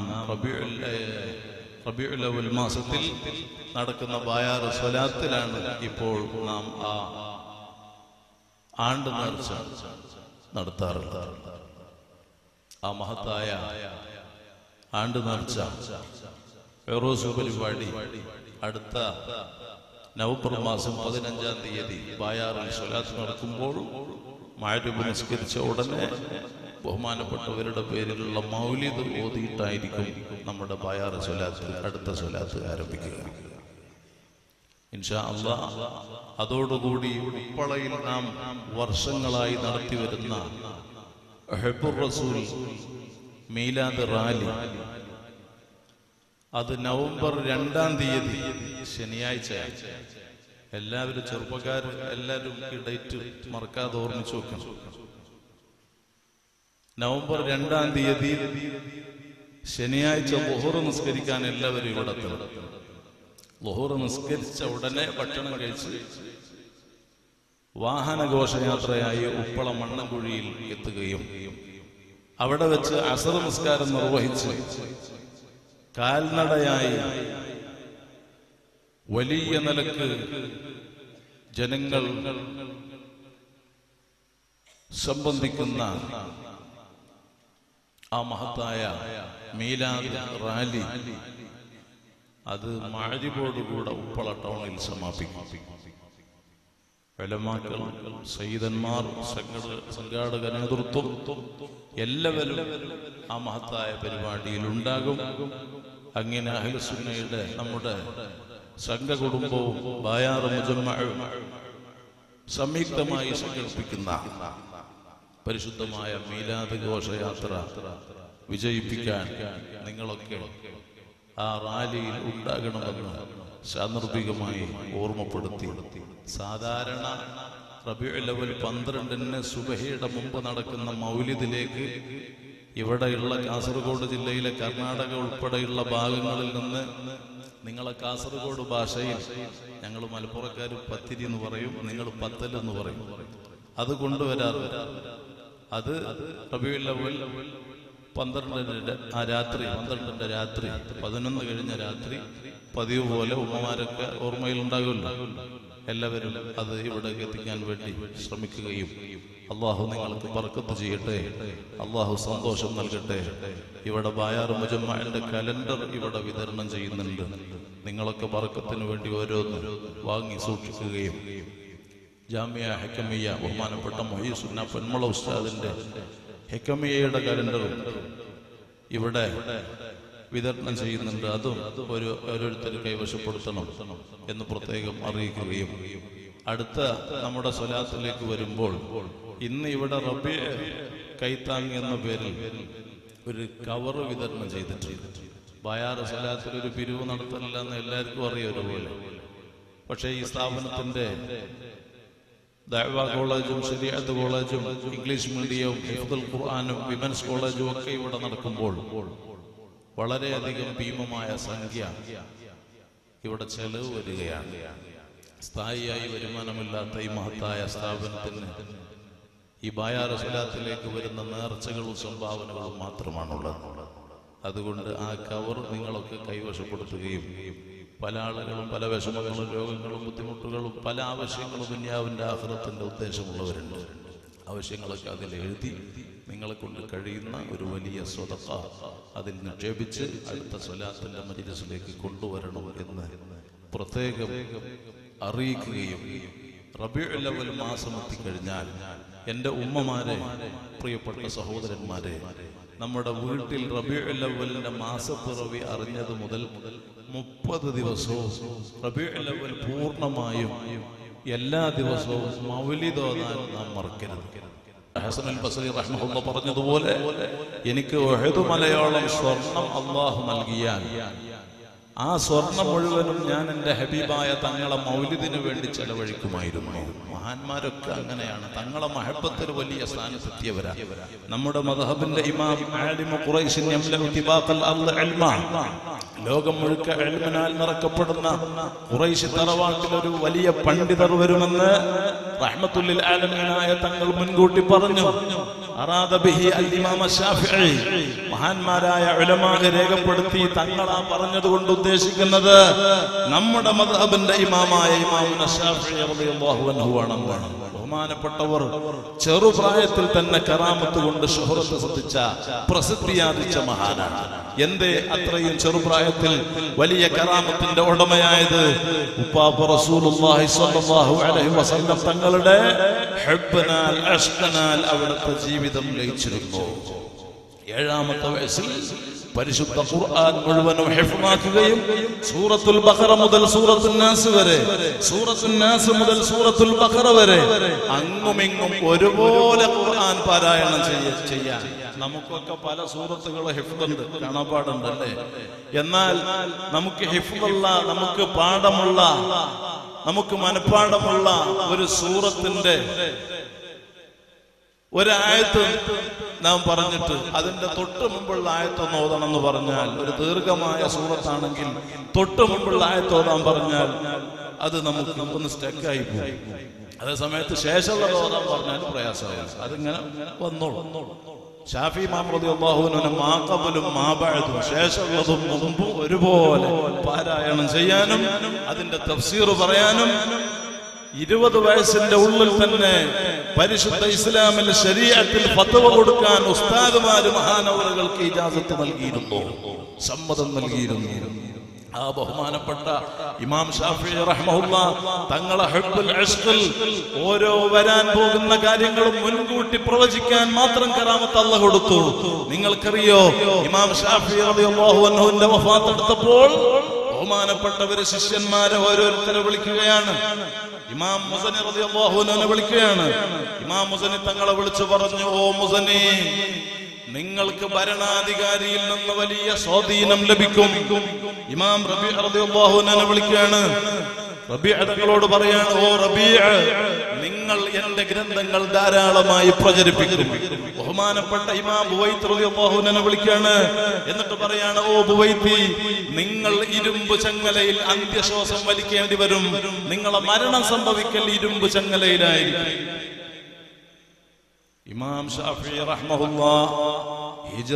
S1: റബീഉൽ അവ്വൽ മാസത്തിൽ നടക്കുന്ന ബായാർ സ്വലാത്തിലാണ് ഇപ്പോൾ നാം ആ ആണ്ട് നേർച്ച നടത്താറുള്ളത്. ആ മഹത്തായ ആണ്ട് നേർച്ച ഫിറോസ് പരിപാടി അടുത്ത നവംബർ മാസം 15-ാം തീയതി ബായാറിൽ സ്വലാത്ത് നടക്കുമ്പോൾ മഗ്‌രിബ് നിസ്കരിച്ച ഉടനെ ബഹുമാനപ്പെട്ടവരുടെ പേരിലുള്ള മൗലിദ് ഓതിയിട്ടായിരിക്കും നമ്മുടെ ബായാർ സ്വലാത്ത് അടുത്ത സ്വലാത്ത് ആരംഭിക്കുക ഇൻഷാ അല്ലാഹ്. അതോടുകൂടി ഉപ്പളയിൽ നാം വർഷങ്ങളായി നടത്തി വരുന്ന ഹബ്ബുർ റസൂൽ മീലാദ് റാലി അത് നവംബർ 2-ാം തീയതി ശനിയാഴ്ച. എല്ലാവരും ചെറുപ്പക്കാർ എല്ലാവരും ഈ ഡേറ്റ് മറക്കാതെ ഓർമ്മിച്ചു വെക്കണം. നവംബർ 2-ാം തീയതി ശനിയാഴ്ച ളുഹർ നിസ്കരിക്കാൻ എല്ലാവരും ഇവിടെ എത്തണം. ളുഹർ നിസ്കരിച്ച ഉടനെ ഭക്ഷണം കഴിച്ച് വാഹന ഘോഷയാത്രയായി ഉപ്പള മണ്ണൻകുഴിയിൽ എത്തുകയും അവിടെ വെച്ച് അസർ നിസ്കാരം നിർവഹിച്ച് കാൽനടയായി വലിയ നിലക്ക് ജനങ്ങൾ സംബന്ധിക്കുന്ന ആ മഹത്തായ മീലാദ് റാലി അത് മഅരിബോടുകൂടെ ഉപ്പള ടൗണിൽ സമാപിക്കും. ഉലമാക്കൾ, സയ്യിദന്മാർ, സംഘാടക നേതൃത്വം എല്ലാവരും ആ മഹത്തായ പരിപാടിയിൽ ഉണ്ടാകും. അങ്ങനെ അഹ്ലുസുന്നയുടെ നമ്മുടെ സംഘകുടുംബവും ബായാർ മുജമ്മഉം സംയുക്തമായി സംഘടിപ്പിക്കുന്ന പരിശുദ്ധമായ മീലാദ് ഘോഷയാത്ര വിജയിപ്പിക്കാൻ നിങ്ങളൊക്കെ ആ റാലിയിൽ ഉണ്ടാകണമെന്ന് സാന്ദർഭികമായി ഓർമ്മപ്പെടുത്തി. സാധാരണ റബീഉൽ അവ്വൽ 12-ന് സുബഹിയുടെ മുമ്പ് നടക്കുന്ന മൗലിദിലേക്ക് ഇവിടെയുള്ള കാസർഗോഡ് ജില്ലയിലെ കർണാടക ഉൾപ്പെടെയുള്ള ഭാഗങ്ങളിൽ നിന്ന് നിങ്ങളെ കാസർഗോഡ് ഭാഷയിൽ ഞങ്ങൾ മലപ്പുറക്കാർ പത്തിരി എന്ന് പറയും, നിങ്ങൾ പത്തൽ എന്ന് പറയും, അത് കൊണ്ടുവരാറ്. അത് റബീഉൽ അവ്വൽ 12-ന്റെ രാത്രി 11 കഴിഞ്ഞ രാത്രി പതിവ് പോലെ ഉമ്മമാരൊക്കെ ഓർമ്മയിലുണ്ടാകുമല്ലോ, എല്ലാവരും അത് ഇവിടെ എത്തിക്കാൻ വേണ്ടി ശ്രമിക്കുകയും അള്ളാഹു നിങ്ങൾക്ക് ബർക്കത്ത് ചെയ്യട്ടെ, അള്ളാഹു സന്തോഷം നൽകട്ടെ. ഇവിടെ ബായാർ മുജമ്മഅന്റെ കലണ്ടർ ഇവിടെ വിതരണം ചെയ്യുന്നുണ്ട്. നിങ്ങളൊക്കെ ബർക്കത്തിന് വേണ്ടി ഓരോന്ന് വാങ്ങി സൂക്ഷിക്കുകയും ജാമിയ ഹക്കമിയ ബഹുമാനപ്പെട്ട മുഹയ്യിസുന്ന പൊന്മള ഉസ്താദിന്റെ ഹക്കമിയയുടെ കലണ്ടറും ഇവിടെ വിതരണം ചെയ്യുന്നുണ്ട്. അതും ഓരോരുത്തർ കൈവശപ്പെടുത്തണം എന്ന് പ്രത്യേകം അറിയിക്കുകയും അടുത്ത നമ്മുടെ സ്വലാത്തിലേക്ക് വരുമ്പോൾ ഇന്ന് ഇവിടെ റബീഉ കൈത്താങ് എന്ന പേരിൽ ഒരു കവർ വിതരണം ചെയ്തിട്ടുണ്ട്. ബായാർ സ്വലാത്തിൽ ഒരു പിരിവ് നടത്തലില്ല എന്ന് എല്ലാവർക്കും അറിയാം ഒരുപോലെ. പക്ഷേ ഈ സ്ഥാപനത്തിന്റെ ദഅ്വ കോളേജും ശരീഅത്ത് കോളേജും ഇംഗ്ലീഷ് മീഡിയവും ഹിഫ്ദുൽ ഖുർആനും വിമൻസ് കോളേജും ഒക്കെ ഇവിടെ നടക്കുമ്പോൾ വളരെയധികം ഭീമമായ സംഖ്യ ഇവിടെ ചെലവ് വരികയാണ്. സ്ഥായിയായി വരുമാനമില്ലാത്ത ഈ മഹത്തായ സ്ഥാപനത്തിന് ഈ ബായാർ സ്വലാത്തിലേക്ക് വരുന്ന നേർച്ചകളും സംഭാവനകളും മാത്രമാണുള്ളത്. അതുകൊണ്ട് ആ കവർ നിങ്ങളൊക്കെ കൈവശപ്പെടുത്തുകയും പല ആളുകളും പല വിഷമങ്ങളും രോഗങ്ങളും ബുദ്ധിമുട്ടുകളും പല ആവശ്യങ്ങളും ദുനിയാവിന്റെ ആഖിറത്തിന്റെ ഉദ്ദേശമുള്ളവരുണ്ട്. ആവശ്യങ്ങളൊക്കെ അതിൽ എഴുതി നിങ്ങളെ കൊണ്ട് കഴിയുന്ന ഒരു വലിയ സ്വതഖ അതിൽ നിക്ഷേപിച്ച് അടുത്ത സ്വലാത്തിന്റെ മജ്‌ലിസിലേക്ക് കൊണ്ടുവരണം എന്ന് പ്രത്യേകം അറിയിക്കുകയും റബീഉൽ അവ്വൽ മാസം എത്തിക്കഴിഞ്ഞാൽ എൻ്റെ ഉമ്മമാരെ, പ്രിയപ്പെട്ട സഹോദരന്മാരെ, നമ്മുടെ വീട്ടിൽ റബീഉൽ അവ്വലിന്റെ മാസപ്പിറവി അറിഞ്ഞത് മുതൽ 30 ദിവസവും റബീഉൽ അവ്വൽ പൂർണ്ണമായും എല്ലാ ദിവസവും മൗലിദ് ഓതാൻ നാം മറക്കരുത്. ഹസനുൽ ബസ്രി റഹ്മത്തുള്ളാഹി പറഞ്ഞതുപോലെ, എനിക്ക് ഉഹദ് മലയോളം സ്വർണം അല്ലാഹു നൽകിയാൽ ആ സ്വർണം മുഴുവനും ഞാൻ എൻ്റെ ഹബീബായ തങ്ങളെ മൗലിദിന് വേണ്ടി ചെലവഴിക്കുമായിരുന്നു. മഹാന്മാരൊക്കെ അങ്ങനെയാണ്, തങ്ങളെ മഹബത്തിന് വലിയ സ്ഥാനത്തെത്തിയവരാ. നമ്മുടെ മദ്ഹബിന്റെ ഇമാം ആലിമു ഖുറൈശിൻ യംലഉ തിബാഖൽ അർള് ഇൽമ, ലോകം മുഴുക്ക ഇൽമിനാൽ നിറക്കപ്പെടുന്ന ഖുറൈശി തറവാട്ടിൽ ഒരു വലിയ പണ്ഡിതർ വരുമെന്ന് റഹ്മത്തുൽ ആലമീനായ തങ്ങൾ മുൻകൂട്ടി പറഞ്ഞു. അറാദ ബിഹി അൽ ഇമാം ശാഫിഈ, മഹാന്മാരായ ഉലമാനെ രേഖപ്പെടുത്തി തങ്ങളാ പറഞ്ഞതുകൊണ്ട് ഉദ്ദേശിക്കുന്നത് നമ്മുടെ മദ്ഹബിന്റെ ഇമാമായ ഇമാമുന ശാഫിഈ റളിയല്ലാഹു അൻഹു ആണെന്നാണ്. ബഹുമാനപ്പെട്ടവർ ചെറുപ്രായത്തിൽ തന്നെ കറാമത്ത് കൊണ്ട് ശുഹറത്ത് സിദ്ധിച്ച പ്രസിദ്ധിയാർജിച്ച മഹാനാണ്. എന്തേ അത്രയും ചെറുപ്രായത്തിൽ വലിയ കറാമത്തിന്റെ ഉടമയായത്? ഉപ്പാപ്പ റസൂലുള്ളാഹി സ്വല്ലല്ലാഹു അലൈഹി വസല്ലം തങ്ങളുടെ ഹബ്ബനാൽ അഷ്ഖനാൽ അവിടുത്തെ ജീവിതം ലയിച്ചിരുന്നു. 7ാമത്തെ വയസ്സിൽ പരിശുദ്ധ ഖുർആൻ മുഴുവനും ഹിഫ്ളാക്കുകയും സൂറത്തുൽ ബഖറ മുതൽ സൂറത്തുൽ നാസ് വരെ, സൂറത്തുൽ നാസ് മുതൽ സൂറത്തുൽ ബഖറ വരെ അങ്ങുമിങ്ങും ഒരുപോലെ ഖുർആൻ പാരായണം ചെയ്യാൻ നമുക്കൊക്കെ പല സൂറത്തുകൾ ഹിഫ്ളുണ്ട്, കാണാപ്പാടുണ്ട് അല്ലേ? എന്നാൽ നമുക്ക് ഹിഫ്ളുള്ള, നമുക്ക് പാഠമുള്ള, നമുക്ക് മനഃപ്പാഠമുള്ള ഒരു സൂറത്തിന്റെ ഒരായത്ത് നാം പറഞ്ഞിട്ട് അതിന്റെ തൊട്ട് മുമ്പുള്ള ആയത്തൊന്ന് ഓതണം എന്ന് പറഞ്ഞാൽ, ഒരു ദീർഘമായ സൂറത്താണെങ്കിൽ തൊട്ട് മുമ്പുള്ള ആയത്ത് ഓതാൻ പറഞ്ഞാൽ അത് നമുക്ക് ഒന്ന് സ്റ്റക്കായി പോകും. അതേ സമയത്ത് ശേഷമുള്ള ഓതാൻ പറഞ്ഞാൽ പ്രയാസമായി. അതിങ്ങനെ വന്നോളൂ. ഷാഫി ഇമാം റളിയല്ലാഹു അൻഹു മാ ഖബലും മാ ബഅദും ശേഷമുള്ളതും മുമ്പും ഒരുപോലെ പാരായണം ചെയ്യാനും അതിന്റെ തഫ്സീർ പറയാനും 20 വയസ്സിന്റെ ഉള്ളിൽ തന്നെ പരിശുദ്ധ ഇസ്ലാമിൽ ശരീഅത്തിൽ ഫത്വ കൊടുക്കാൻ ഉസ്താദുമാര് മഹാനവറുകൾക്ക് ഇജാസത്ത് നൽകിയിരുന്നു, സമ്മതം നൽകിയിരുന്നു. ആ ബഹുമാനപ്പെട്ട ഇമാം ഷാഫിഈ റഹ്മഹുല്ലാഹ് തങ്ങളെ ഹുബ്ബുൽ ഇശ്ഖിൽ ഓരോ വരാൻ പോകുന്ന കാര്യങ്ങളും മുൻകൂട്ടി പ്രവചിക്കാൻ മാത്രം കറാമത്ത് അല്ലാഹു കൊടുത്തു. നിങ്ങൾക്കറിയോ, ഇമാം ഷാഫിഈ റളിയല്ലാഹു അൻഹുവിന്റെ വഫാത്ത് എടുത്തപ്പോൾ ബഹുമാനപ്പെട്ടവര് ശിഷ്യന്മാരെ ഓരോരുത്തരെ വിളിക്കുകയാണ്. ഇമാം മുസനി റളിയല്ലാഹു അൻഹുവിനെ വിളിക്കുകയാണ്. ഇമാം മുസനി തങ്ങളെ വിളിച്ചു പറഞ്ഞു, ഓ മുസനി, നിങ്ങൾക്ക് ഭരണാധികാരിയിൽ നിന്ന് വലിയ സ്വാധീനം ലഭിക്കും. ഇമാം റബീഅ റളിയല്ലാഹു അൻഹുവിനെ വിളിക്കുകയാണ്. റബീഅ തങ്ങളോട് പറയാണ്, ഓ റബീഅ, നിങ്ങൾ എന്റെ ഗ്രന്ഥങ്ങൾ ധാരാളമായി പ്രചരിപ്പിക്കും. ബഹുമാനപ്പെട്ട ഇമാം ബുവൈത്ത് റളിയല്ലാഹു അൻഹുവിനെ വിളിക്കുകയാണ്. എന്നിട്ട് പറയാണ്, ഓ ബുവൈത്തി, നിങ്ങൾ ഇരുമ്പ് ചങ്ങലയിൽ അന്ത്യശ്വാസം വലിക്കേണ്ടി വരും. നിങ്ങളെ മരണം സംഭവിക്കൽ ഇരുമ്പ് ചങ്ങലയിലായിരിക്കും. ഇമാം ഷാഫിഈ റഹ്മഹുല്ലാഹ് ഹിജ്റ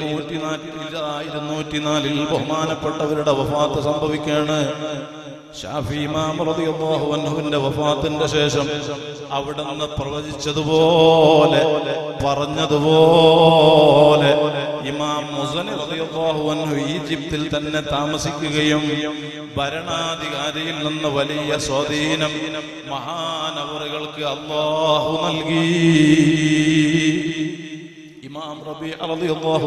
S1: 204 ബഹുമാനപ്പെട്ടവരുടെ വഫാത്ത് സംഭവിക്കുകയാണ്. ഷാഫി ഇമാം റളിയല്ലാഹു അൻഹുവിന്റെ വഫാത്തിന്റെ ശേഷം അവിടുന്ന് പ്രവചിച്ചതുപോലെ പറഞ്ഞതുപോലെ ഇമാം മുസനി റളിയല്ലാഹു അൻഹു ഈജിപ്തിൽ തന്നെ താമസിക്കുകയും ഭരണാധികാരിയിൽ നിന്ന് വലിയ സ്വാധീനം മഹാനവറുകൾക്ക് അല്ലാഹു നൽകി. ഇമാം റബീഅ റളിയല്ലാഹു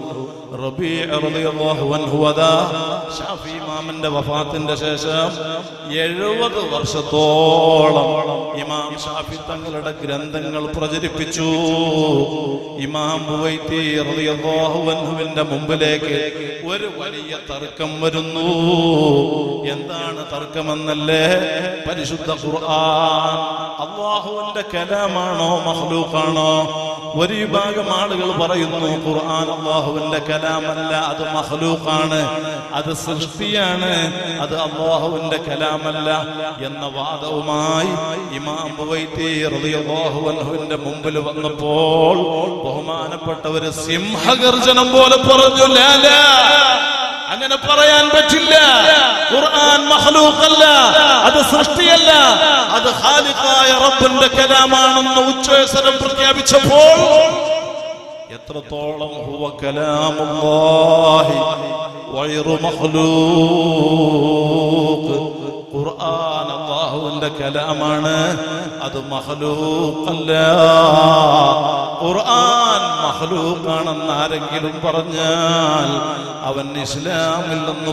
S1: അൻഹു അതാ ഷാഫി ഇമാമിന്റെ വഫാത്തിന്റെ ശേഷം 70 വർഷത്തോളം ഇമാം ഷാഫി തങ്ങളുടെ ഗ്രന്ഥങ്ങൾ പ്രചരിപ്പിച്ചു. ഇമാം ബുവൈത്തി റളിയല്ലാഹു അൻഹുവിന്റെ മുമ്പിലേക്ക് ഒരു വലിയ തർക്കം വരുന്നു. എന്താണ് തർക്കമെന്നല്ലേ? പരിശുദ്ധ ഖുർആൻ അല്ലാഹുവിന്റെ കലാമാണോ മഖ്ലൂഖാണോ? ഒരു വിഭാഗം ആളുകൾ പറയുന്നു ഖുർആൻ അല്ലാഹുവിന്റെ കലാമല്ല, അത് മഖ്ലൂഖാണ്, അത് സൃഷ്ടിയാണ്, അത് അല്ലാഹുവിന്റെ കലാമല്ല എന്ന വാദവുമായി ഇമാം ബുവൈത്തി റളിയല്ലാഹു അൻഹുവിന്റെ മുമ്പിൽ വന്നപ്പോൾ ബഹുമാനപ്പെട്ടവര് സിംഹഗർജനം പോലെ പറഞ്ഞു, ലാ ലാ, അങ്ങനെ പറയാൻ പറ്റില്ല. ഖുർആൻ മഖ്ലൂഖല്ല, അത് സൃഷ്ടിയല്ല, അത് ഖാലിഖായ റബ്ബിന്റെ കലാമാണെന്ന് ഉച്ചസ്വരം പ്രഖ്യാപിച്ചപ്പോൾ എത്രത്തോളം ഹുവ കലാമുല്ലാഹി ഗൈറു മഖ്ലൂഖ്, ഖുർആൻ അല്ലാഹുവിന്റെ കലാമാണ്, അത് മഖ്ലൂഖല്ല. ഖുർആൻ മഖ്ലൂഖാണെന്ന് ആരെങ്കിലും പറഞ്ഞാൽ അവൻ ഇസ്ലാമിൽ നിന്ന്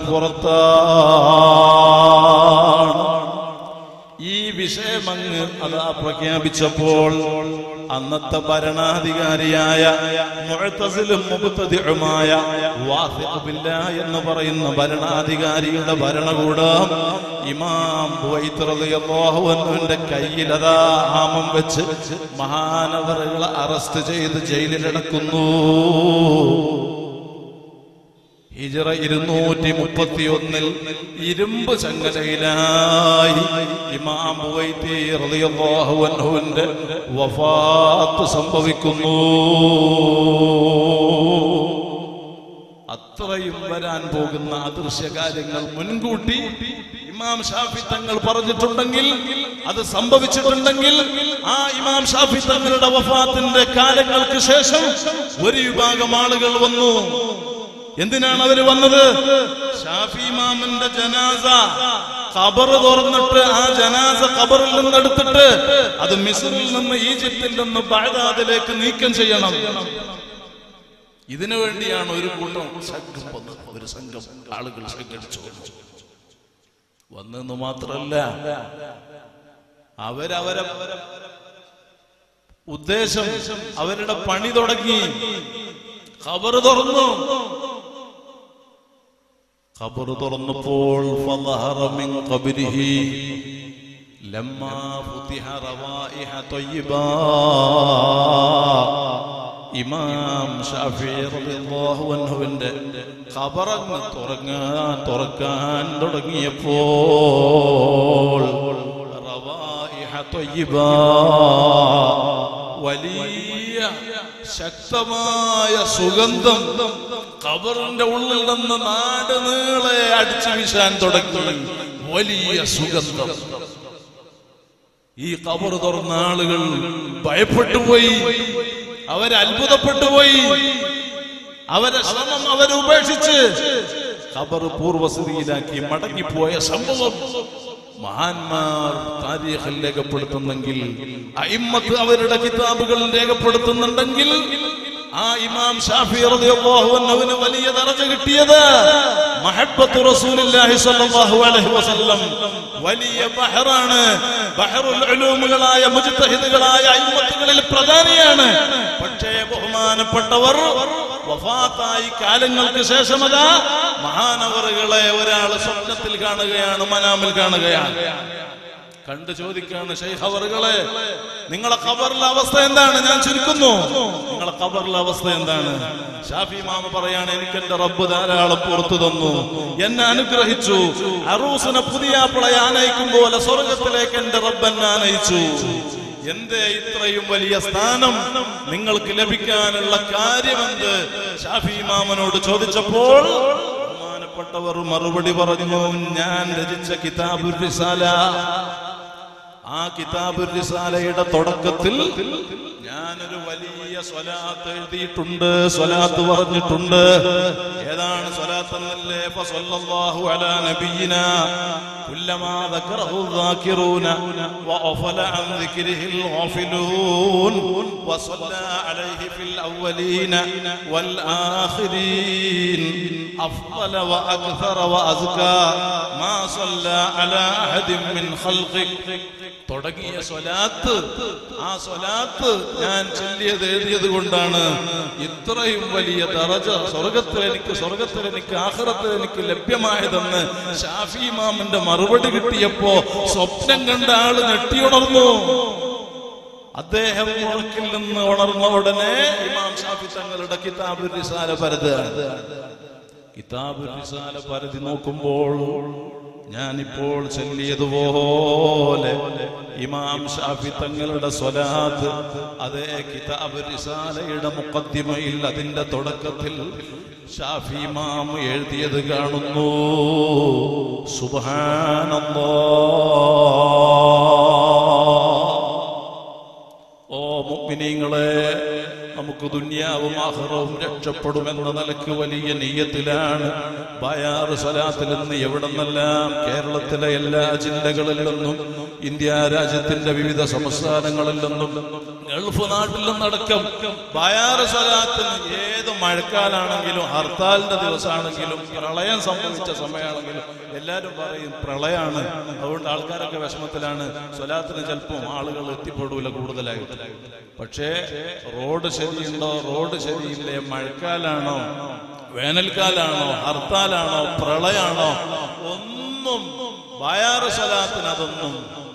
S1: പുറത്താണ്. ഈ വിഷയമങ്ങ് അതാ പ്രഖ്യാപിച്ചപ്പോൾ അന്നത്തെ ഭരണാധികാരിയായ മുഅ്തസിലും മുബ്തദിഉമായ വാസിഖ് ബില്ലാഹ് എന്ന് പറയുന്ന ഭരണാധികാരിയുടെ ഭരണകൂടം ഇമാം ബുവൈത്ത് റളിയല്ലാഹു അൻഹുവിന്റെ കയ്യിൽ അതാ ആമം വെച്ച് മഹാനവറുകളെ അറസ്റ്റ് ചെയ്ത് ജയിലിലടക്കുന്നു. ഹിജ്റ 231 ഇരുമ്പ് ചങ്ങലയിലായി ഇമാം ബുവൈത്തി റളിയല്ലാഹു അൻഹുവിന്റെ വഫാത്ത് സംഭവിക്കുന്നു. അത്രയും വരാൻ പോകുന്ന അദൃശ്യ കാര്യങ്ങൾ മുൻകൂട്ടി ഇമാം ഷാഫി തങ്ങൾ പറഞ്ഞിട്ടുണ്ടെങ്കിൽ, അത് സംഭവിച്ചിട്ടുണ്ടെങ്കിൽ, ആ ഇമാം ഷാഫി തങ്ങളുടെ വഫാത്തിന്റെ കാലങ്ങൾക്ക് ശേഷം ഒരു വിഭാഗം ആളുകൾ വന്നു. എന്തിനാണ് അവര് വന്നത്? ഷാഫി ഇമാമിന്റെ ജനാസ ഖബർ തുറന്നിട്ട് ആ ജനാസ ഖബറിൽ നിന്ന് എടുത്തിട്ട് അത് മിസ്രിൽ നിന്ന് ഈജിപ്തിൽ നിന്ന് ബഗ്ദാദിലേക്ക് നീക്കം ചെയ്യണം. ഇതിനു വേണ്ടിയാണ് ഒരു കൂട്ടം ഒരു സംഘം ആളുകൾ സംഘടിച്ചു വന്നെന്ന് മാത്രല്ല, അവരവരെ ഉദ്ദേശം, അവരുടെ പണി തുടങ്ങി. ഖബർ തുറന്നു. ഖബർ തുറന്നപ്പോൾ ഫളഹറ മിൻ ഖബരിഹി ലമ്മാ ഫുതിഹ റവായിഹ തയ്യിബാ, ഇമാം ഷാഫിഈ റളിയല്ലാഹു അൻഹുവിന്റെ ഖബറങ്ങ് തുറക്കാൻ തുടങ്ങിയപ്പോൾ റവായിഹ തയ്യിബാ വലിയ ശക്തമായ സുഗന്ധം ഖബറിന്റെ ഉള്ളിൽ നിന്ന് നാട് നീളെ അടിച്ചു വീശാൻ തുടങ്ങി. വലിയ സുഗന്ധം. ഈ ഖബർ തുറന്ന ആളുകൾ ഭയപ്പെട്ടുപോയി, അവരത്ഭുതപ്പെട്ടുപോയി, അവരെ ശ്രമം അവരുപേക്ഷിച്ച് ഖബർ പൂർവസ്ഥിതിയിലാക്കി മടങ്ങിപ്പോയ സംഭവം മഹാന്മാർ താരീഖിൽ രേഖപ്പെടുത്തുന്നെങ്കിൽ, അഇമ്മത്ത് അവരുടെ കിതാബുകളിൽ രേഖപ്പെടുത്തുന്നുണ്ടെങ്കിൽ, ആ ഇമാം ഷാഫി റളിയല്ലാഹു അൻഹുവിന് വലിയ ദറജ കിട്ടിയത് മഹബ്ബത്തു റസൂലുള്ളാഹി സ്വല്ലല്ലാഹു അലൈഹി വസല്ലം വലിയ ബഹറാണ്. ബഹറുൽ ഉലൂമുകളായ മുജ്തഹിദുകളായ അഇമ്മത്തുകളിൽ പ്രധാനിയാണ്. പക്ഷേ ബഹുമാനപ്പെട്ടവർ വഫാത്തായി കാലങ്ങൾക്ക് ശേഷം അതാ മഹാനവറുകളെ ഒരാൾ സ്വപ്നത്തിൽ കാണുകയാണ്, മനാമിൽ കാണുകയാണ്. കണ്ടു ചോദിക്കാണ്, ശൈഖ് അവറുകളെ, നിങ്ങളെ ഖബറിലെ അവസ്ഥ എന്താണ്? ഞാൻ ചുരുക്കുന്നു, നിങ്ങളെ ഖബറിലെ അവസ്ഥ എന്താണ്? ഷാഫി ഇമാം പറയാണ്, എനിക്ക് എന്റെ റബ്ബ് ധാരാളം പുറത്തു തന്നു, എന്നെ അനുഗ്രഹിച്ചു. അറൂസിനെ പുതിയാപ്പിളയെ ആനയിക്കും പോലെ സ്വർഗത്തിലേക്ക് എന്റെ റബ്ബ് എന്നെ ആനയിച്ചു. എന്തേ ഇത്രയും വലിയ സ്ഥാനം നിങ്ങൾക്ക് ലഭിക്കാനുള്ള കാര്യമെന്ത്? ഷാഫി ഇമാമിനോട് ചോദിച്ചപ്പോൾ ബഹുമാനപ്പെട്ടവർ മറുപടി പറഞ്ഞു, ഞാൻ രചിച്ച കിതാബുർ റിസാല, ആ കിതാബുർ റിസാലയുടെ തുടക്കത്തിൽ ഞാനൊരു വലിയ സ്വലാത്ത് എഴുതിയിട്ടുണ്ട്, സ്വലാത്ത് പറഞ്ഞിട്ടുണ്ട്. ഏതാണ് സ്വലാത്ത് എന്നല്ലേ? ഫസല്ലല്ലാഹു അലാ നബിയിനാ കുല്ലമാ ദക്കറഹു ദാകിറൂന വഅഫല അൻ ദിക്രിഹിൽ ഗാഫിലൂൻ വസല്ലാ അലൈഹി ഫിൽ അവ്വലീന വൽ ആഖിരീൻ അഫ്ളല വഅക്സറ വഅസ്കാ മാ സല്ലാ അലാ അഹദിൻ മിൻ ഖൽഖി തുടങ്ങിയ സ്വലാത്ത്. ആ സ്വലാത്ത് ഞാൻ ചൊല്ലിയത് എഴുതിയത് കൊണ്ടാണ് ഇത്രയും വലിയ ദറജ സ്വർഗത്തിൽ എനിക്ക് ആഖിറത്തിൽ എനിക്ക് ലഭ്യമായതെന്ന് ഷാഫി ഇമാമിന്റെ മറുപടി കിട്ടിയപ്പോ സ്വപ്നം കണ്ട ആള് ഞെട്ടിയുണർന്നു. അദ്ദേഹം ഉറക്കിൽ നിന്ന് ഉണർന്ന ഉടനെ ഇമാം ഷാഫി തങ്ങളുടെ കിതാബുർ റിസാല പരതുകയാണ്. കിതാബുർ റിസാല പരതി നോക്കുമ്പോൾ ഞാനിപ്പോൾ ചൊല്ലിയതുപോലെ ഇമാം ഷാഫി തങ്ങളുടെ സ്വലാത്ത് അതേ കിതാബുർ റിസാലയുടെ മുഖദ്ദിമയിൽ, അതിന്റെ തുടക്കത്തിൽ ഷാഫി ഇമാം എഴുതിയത് കാണുന്നു. സുബ്ഹാനല്ലാഹ്. ഓ മുഅ്മിനീങ്ങളെ, നമുക്ക് ദുനിയാവും ആഖിറവും രക്ഷപ്പെടുമെന്ന നിലക്ക് വലിയ നിയ്യത്തിലാണ് ബയാർ സ്വലാത്തിൽ നിന്ന് എവിടെന്നെല്ലാം കേരളത്തിലെ എല്ലാ ജില്ലകളിൽ നിന്നും ഇന്ത്യ രാജ്യത്തിന്റെ വിവിധ സംസ്ഥാനങ്ങളിൽ നിന്നും ഗൾഫ് നാട്ടിൽ നിന്നടക്കം ബയാർ സ്വലാത്തിന് ഏത് മഴക്കാലാണെങ്കിലും ഹർത്താലിന്റെ ദിവസമാണെങ്കിലും പ്രളയം സംഭവിച്ച സമയമാണെങ്കിലും എല്ലാവരും പറയും പ്രളയമാണ്, അതുകൊണ്ട് ആൾക്കാരൊക്കെ വിഷമത്തിലാണ്, സ്വലാത്തിന് ചിലപ്പോൾ ആളുകൾ എത്തിപ്പെടൂല കൂടുതലായിട്ട്. പക്ഷേ റോഡ് ശരിയുണ്ടോ, റോഡ് ശരിയില്ലേ, മഴക്കാലാണോ വേനൽക്കാലാണോ ഹർത്താലാണോ പ്രളയാണോ ഒന്നും ബയാർ സ്വലാത്തിന് അതൊന്നും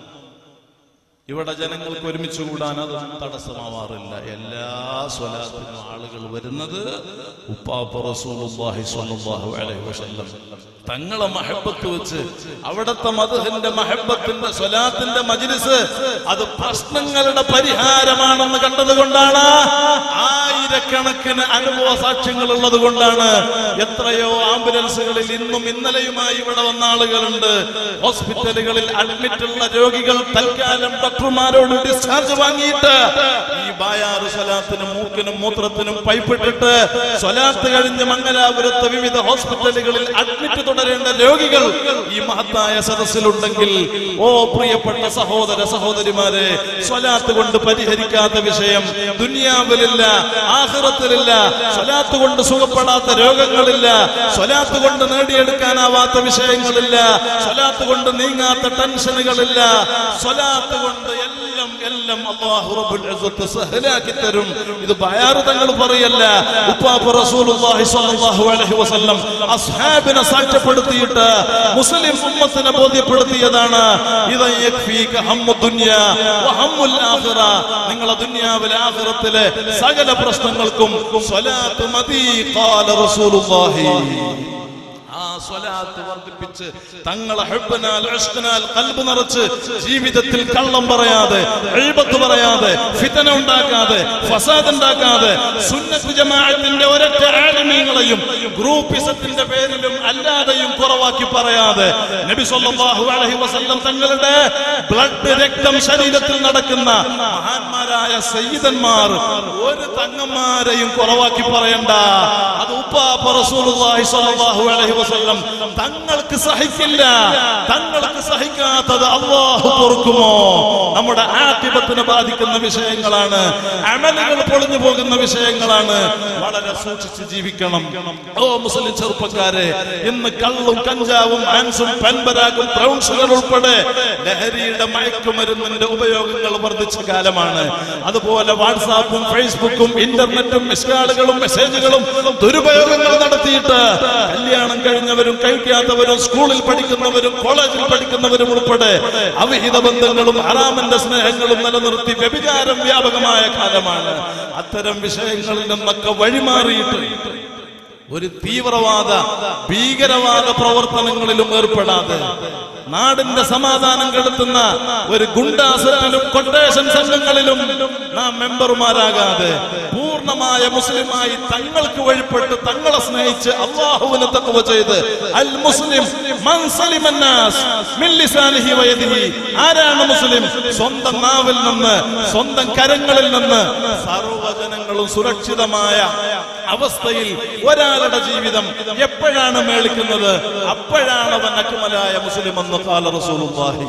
S1: ഇവിടെ ജനങ്ങൾക്ക് ഒരുമിച്ച് കൂടാൻ അതൊന്നും തടസ്സമാവാറില്ല. എല്ലാ സ്വലാത്തിനും ആളുകൾ വരുന്നത് ഉപ്പാപ്പ റസൂലുള്ളാഹി സ്വല്ലല്ലാഹു അലൈഹി വസല്ലം തങ്ങളെ മഹബത്ത് വെച്ച്, അവിടുത്തെ മദ്ഹിന്റെ മഹബത്തിന്റെ സ്വലാത്തിന്റെ മജ്ലിസ് അത് പ്രശ്നങ്ങളുടെ പരിഹാരമാണെന്ന് കണ്ടത് കൊണ്ടാണ്, ആയിരക്കണക്കിന് അനുഭവ സാക്ഷ്യങ്ങൾ ഉള്ളത് കൊണ്ടാണ്. എത്രയോ ആംബുലൻസുകളിൽ ഇന്നും ഇന്നലെയുമായി ഇവിടെ വന്ന ആളുകളുണ്ട്. ഹോസ്പിറ്റലുകളിൽ അഡ്മിറ്റുള്ള രോഗികൾ തൽക്കാലം ഡോക്ടർമാരോട് ഡിസ്ചാർജ് വാങ്ങിയിട്ട് ഈ ബായാറ് സ്വലാത്തിനും മൂക്കിനും മൂത്രത്തിനും പൈപ്പിട്ടിട്ട് സ്വലാത്ത് കഴിഞ്ഞ് മംഗലാപുരത്തെ വിവിധ ഹോസ്പിറ്റലുകളിൽ അഡ്മിറ്റ് തുടരേണ്ട രോഗികൾ ഈ മഹത്തായ സദസ്സിലുണ്ടെങ്കിൽ, ഓ പ്രിയപ്പെട്ട സഹോദര സഹോദരിമാരെ, സ്വലാത്ത് കൊണ്ട് പരിഹരിക്കാത്ത വിഷയം ദുനിയാവിലില്ല, ആഖിറത്തിലില്ല. സ്വലാത്ത് കൊണ്ട് സുഖപ്പെടാത്ത രോഗങ്ങളില്ല, സ്വലാത്ത് കൊണ്ട് നേടിയെടുക്കാനാവാത്ത വിഷയങ്ങളില്ല, സ്വലാത്ത് കൊണ്ട് നീങ്ങാത്ത ടെൻഷനുകളില്ല. സ്വലാത്ത് കൊണ്ട് എല്ലാം അല്ലാഹു റബ്ബുൽ ഇസ്സത്ത് സഹലാക്കി തരും. ഇത് ബയാറ് തങ്ങൾ പറയല്ല, ഉപ്പാപ്പ റസൂലുള്ളാഹി സ്വല്ലല്ലാഹു അലൈഹി വസല്ലം അസ്ഹാബിനെ സാക്ഷ്യപ്പെടുത്തിയിട്ട് മുസ്ലിം ഉമ്മത്തിനെ ബോധ്യപ്പെടുത്തിയതാണ്. ഇദ യക്ഫീക ഹമ്മു ദുനിയ വഹമ്മുൽ ആഖിറ, നിങ്ങളെ ദുനിയാവിലെ ആഖിറത്തിലെ സകല പ്രശ്നങ്ങൾക്കും സ്വലാത്ത് മതി. ഖാല റസൂലുള്ളാഹി, ആ സ്വലാത്ത് വർദ്ധിപ്പിച്ച് തങ്ങളെ ഹുബ്ബനാൽ ഉശ്ഖനാൽ ഖൽബ് നിറച്ച് ജീവിതത്തിൽ കള്ളം പറയാതെ, ഗീബത്ത് പറയാതെ, ഫിത്ന ഉണ്ടാക്കാതെ, ഫസാദ് ഉണ്ടാക്കാതെ, സുന്നത്ത് ജമാഅത്തിന്റെ ഒരൊറ്റ ആലിമീങ്ങളെയും ഗ്രൂപ്പിസത്തിന്റെ പേരിലും അല്ലാതെയും കുറവാക്കി പറയാതെ, നബി സല്ലല്ലാഹു അലൈഹി വസല്ലം തങ്ങളുടെ ബ്ലഡ് രക്തം ശരീരത്തിൽ നടക്കുന്ന മഹാന്മാരായ സയ്യിദന്മാർ ഒരു തങ്ങന്മാരെയും കുറവാക്കി പറയണ്ട. അത് ഉപ്പാപ്പ റസൂലുള്ളാഹി സ്വല്ലല്ലാഹു അലൈഹി വസല്ലം തങ്ങൾക്ക് സഹിക്കില്ല. തങ്ങൾക്ക് സഹിക്കാത്തത് അല്ലാഹു പൊറുക്കുമോ? നമ്മുടെ ആഖിബത്തിനെ ബാധിക്കുന്ന വിഷയങ്ങളാണ്, അമലുകൾ പൊളിഞ്ഞു പോകുന്ന വിഷയങ്ങളാണ്. വളരെ സൂക്ഷിച്ച് ജീവിക്കണം. ഓ മുസ്ലിം ചെറുപ്പക്കാരെ, ഇന്ന് കള്ളും കഞ്ചാവും ആൻസും പെൻപരാഗും ബ്രൗൺ ഷുഗർ ഉൾപ്പെടെ ലഹരിയുടെ മയക്കുമരുന്നിന്റെ ഉപയോഗങ്ങൾ വർദ്ധിച്ച കാലമാണ്. അതുപോലെ വാട്സാപ്പും ഫേസ്ബുക്കും ഇന്റർനെറ്റും മിസ്കാളുകളും മെസ്സേജുകളും ദുരുപയോഗങ്ങൾ നടത്തിയിട്ട് കല്യാണം കഴിഞ്ഞവരും കഴിക്കാത്തവരും സ്കൂളിൽ പഠിക്കുന്നവരും കോളേജിൽ പഠിക്കുന്നവരും ഉൾപ്പെടെ അവിഹിത ബന്ധങ്ങളും ഹറാമിന്റെ സ്നേഹങ്ങളും നിലനിർത്തി വ്യഭിചാരം വ്യാപകമായ കാലമാണ്. അത്തരം വിഷയങ്ങളിൽ നിന്നൊക്കെ വഴിമാറിയിട്ട് ഒരു തീവ്രവാദ ഭീകരവാദ പ്രവർത്തനങ്ങളിലും ഏർപ്പെടാതെ, നാടിന്റെ സമാധാനം കെടുത്തുന്ന ഒരു ഗുണ്ടാസത്തിലും കൊട്ടേഷൻ സംഘങ്ങളിലും നാം മെമ്പർമാരാകാതെ പൂർണ്ണമായ മുസ്ലിമായി തങ്ങൾക്ക് വഴിപ്പെട്ട് തങ്ങളെ സ്നേഹിച്ച് അല്ലാഹുവിനെ തഖ്വ ചെയ്ത് അൽ മുസ്ലിം മൻ സലിമൻ നാസ് മിൻ ലിസാനിഹി വയദിഹി. ആരാണ് മുസ്ലിം? സ്വന്തം നാവിൽ നിന്ന്, സ്വന്തം കരങ്ങളിൽ നിന്ന് സർവ്വജനങ്ങളും സുരക്ഷിതമായ അവസ്ഥയിൽ ഒരാളുടെ ജീവിതം എപ്പോഴാണ് മേളിക്കുന്നത്, അപ്പോഴാണ് അവൻ അക്മലായ മുസ്ലിം എന്ന് ഖാല റസൂലുള്ളാഹി.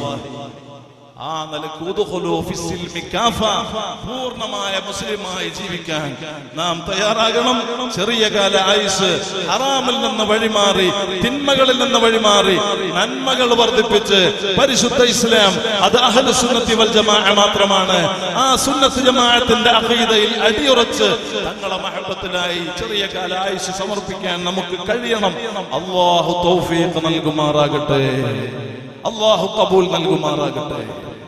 S1: ആ നിലക്ക് ഉദ്ഖുലൂ ഫിസ്സിൽമി കാഫ, പൂർണ്ണമായ മുസ്ലിമായി ജീവിക്കാൻ നാം തയ്യാറാകണം. ചെറിയ കാല ആയുസ് ഹറാമിൽ നിന്ന് വഴിമാറി, തിന്മകളിൽ നിന്ന് വഴിമാറി നന്മകൾ വർദ്ധിപ്പിച്ച് പരിശുദ്ധ ഇസ്ലാം അത് അഹ്ലു സുന്നത്തി വൽ ജമാഅ മാത്രമാണ്. ആ സുന്നത്ത് ജമാഅത്തിന്റെ അഖീദയിൽ അടിയുറച്ച് തങ്ങളെ മഹബത്തിലായി ചെറിയ കാല ആയുസ് സമർപ്പിക്കാൻ നമുക്ക് കഴിയണം. അല്ലാഹു തൗഫീഖ് നൽകുമാറാകട്ടെ, അല്ലാഹു ഖബൂൽ നൽകുമാറാകട്ടെ.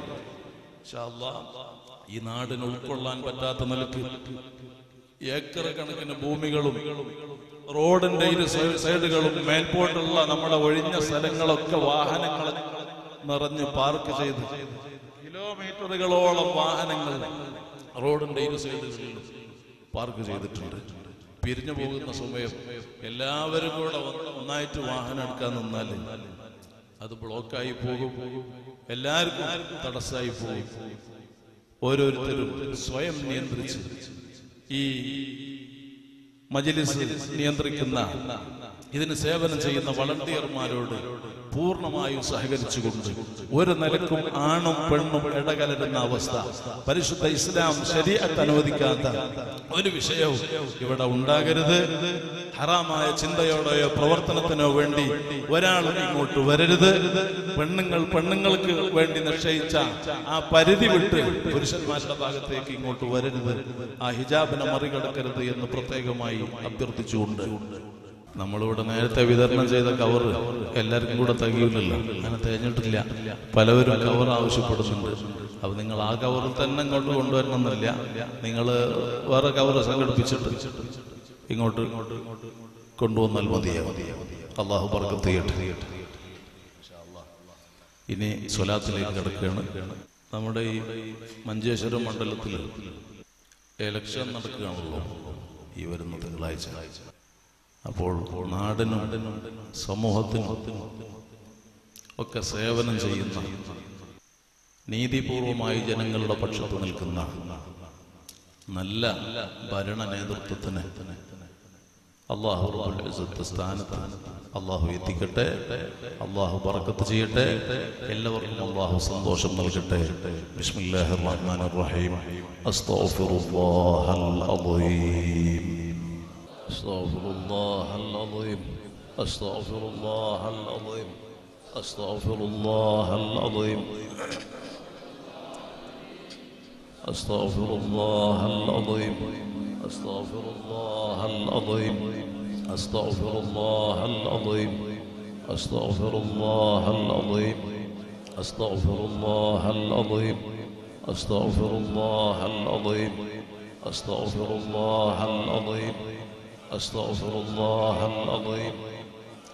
S1: ഈ നാടിന് ഉൾക്കൊള്ളാൻ പറ്റാത്ത നിലക്ക് ഏക്കർ കണക്കിന് ഭൂമികളും റോഡിന്റെ ഇരു സൈഡുകളും മേൽപോട്ടുള്ള നമ്മുടെ ഒഴിഞ്ഞ സ്ഥലങ്ങളൊക്കെ വാഹനങ്ങൾ നിറഞ്ഞ് പാർക്ക് ചെയ്ത് കിലോമീറ്ററുകളോളം വാഹനങ്ങൾ റോഡിന്റെ ഇരു സൈഡുകളിലും പാർക്ക് ചെയ്തിട്ടുണ്ട്. പിരിഞ്ഞു പോകുന്ന സമയം എല്ലാവരും കൂടെ ഒന്നായിട്ട് വാഹനം എടുക്കാൻ നിന്നാൽ അത് ബ്ലോക്കായി പോകും, എല്ലാവർക്കും തടസ്സമായി പോകും. ഓരോരുത്തരും സ്വയം നിയന്ത്രിച്ച് ഈ മജ്‌ലിസ് നിയന്ത്രിക്കുന്ന, ഇതിന് സേവനം ചെയ്യുന്ന വളണ്ടിയർമാരോട് പൂർണ്ണമായും സഹകരിച്ചുകൊണ്ട് ഒരു നിലക്കും ആണും പെണ്ണും ഇടകലരുന്ന അവസ്ഥ പരിശുദ്ധ ഇസ്ലാം ശരീഅത്ത് അനുവദിക്കാത്ത ഒരു വിഷയവും ഇവിടെ ഉണ്ടാകരുത്. ഹറാമായ ചിന്തയോടെയോ പ്രവർത്തനത്തിനോ വേണ്ടി ഒരാളും ഇങ്ങോട്ട് വരരുത്. പെണ്ണുങ്ങൾക്ക് വേണ്ടി നിശ്ചയിച്ച ആ പരിധി വിട്ട് പുരുഷന്മാരുടെ ഭാഗത്തേക്ക് ഇങ്ങോട്ട് വരരുത്. ആ ഹിജാബിനെ മറികടക്കരുത് എന്ന് പ്രത്യേകമായി അഭ്യർത്ഥിച്ചുകൊണ്ട്, നമ്മളിവിടെ നേരത്തെ വിതരണം ചെയ്ത കവർ എല്ലാവർക്കും കൂടെ തികയില്ലല്ലോ, അങ്ങനെ തികഞ്ഞിട്ടില്ല. പലവരും കവർ ആവശ്യപ്പെടുന്നുണ്ട്. അപ്പൊ നിങ്ങൾ ആ കവറിൽ തന്നെ ഇങ്ങോട്ട് കൊണ്ടുവരണമെന്നില്ല, നിങ്ങൾ വേറെ കവർ സംഘടിപ്പിച്ചിട്ട് ഇങ്ങോട്ട് കൊണ്ടുവന്നാൽ മതിയാവും. അല്ലാഹു ബർക്കത്ത് ചെയ്യട്ടെ. ഇനി സ്വലാത്തിലേക്ക് കിടക്കുകയാണ്. നമ്മുടെ ഈ മഞ്ചേശ്വരം മണ്ഡലത്തിൽ ഇലക്ഷൻ നടക്കുകയാണല്ലോ ഈ വരുന്ന തിങ്കളാഴ്ച. അപ്പോൾ നാടിനും സമൂഹത്തിനും ഒക്കെ സേവനം ചെയ്യുന്ന, നീതിപൂർവമായി ജനങ്ങളുടെ പക്ഷത്ത് നിൽക്കുന്ന നല്ല ഭരണ നേതൃത്വത്തിന് അല്ലാഹു റബ്ബുൽ ഇസ്സത്ത് സ്ഥാനത്ത് അല്ലാഹു എത്തിക്കട്ടെ. അല്ലാഹു ബർക്കത്ത് ചെയ്യട്ടെ. എല്ലാവർക്കും അല്ലാഹു സന്തോഷം നൽകട്ടെ. ബിസ്മില്ലാഹിർ റഹ്മാനിർ റഹീം. അസ്തഗ്ഫിറുല്ലാഹൽ അദീം, അസ്തഗ്ഫിറുല്ലാഹൽ അദീം, അസ്തഗ്ഫിറുല്ലാഹൽ അദീം, അസ്തഗ്ഫിറുല്ലാഹൽ അദീം, അസ്തഗ്ഫിറുല്ലാഹൽ അദീം, അസ്തഗ്ഫിറുല്ലാഹൽ അദീം, അസ്തഗ്ഫിറുല്ലാഹൽ അദീം, അസ്തഗ്ഫിറുല്ലാഹൽ അദീം, അസ്തഗ്ഫിറുല്ലാഹൽ അദീം, അസ്തഗ്ഫിറുല്ലാഹൽ അദീം, അസ്തഗ്ഫിറുല്ലാഹൽ അദീം, അസ്തഗ്ഫിറുല്ലാഹൽ അദീം,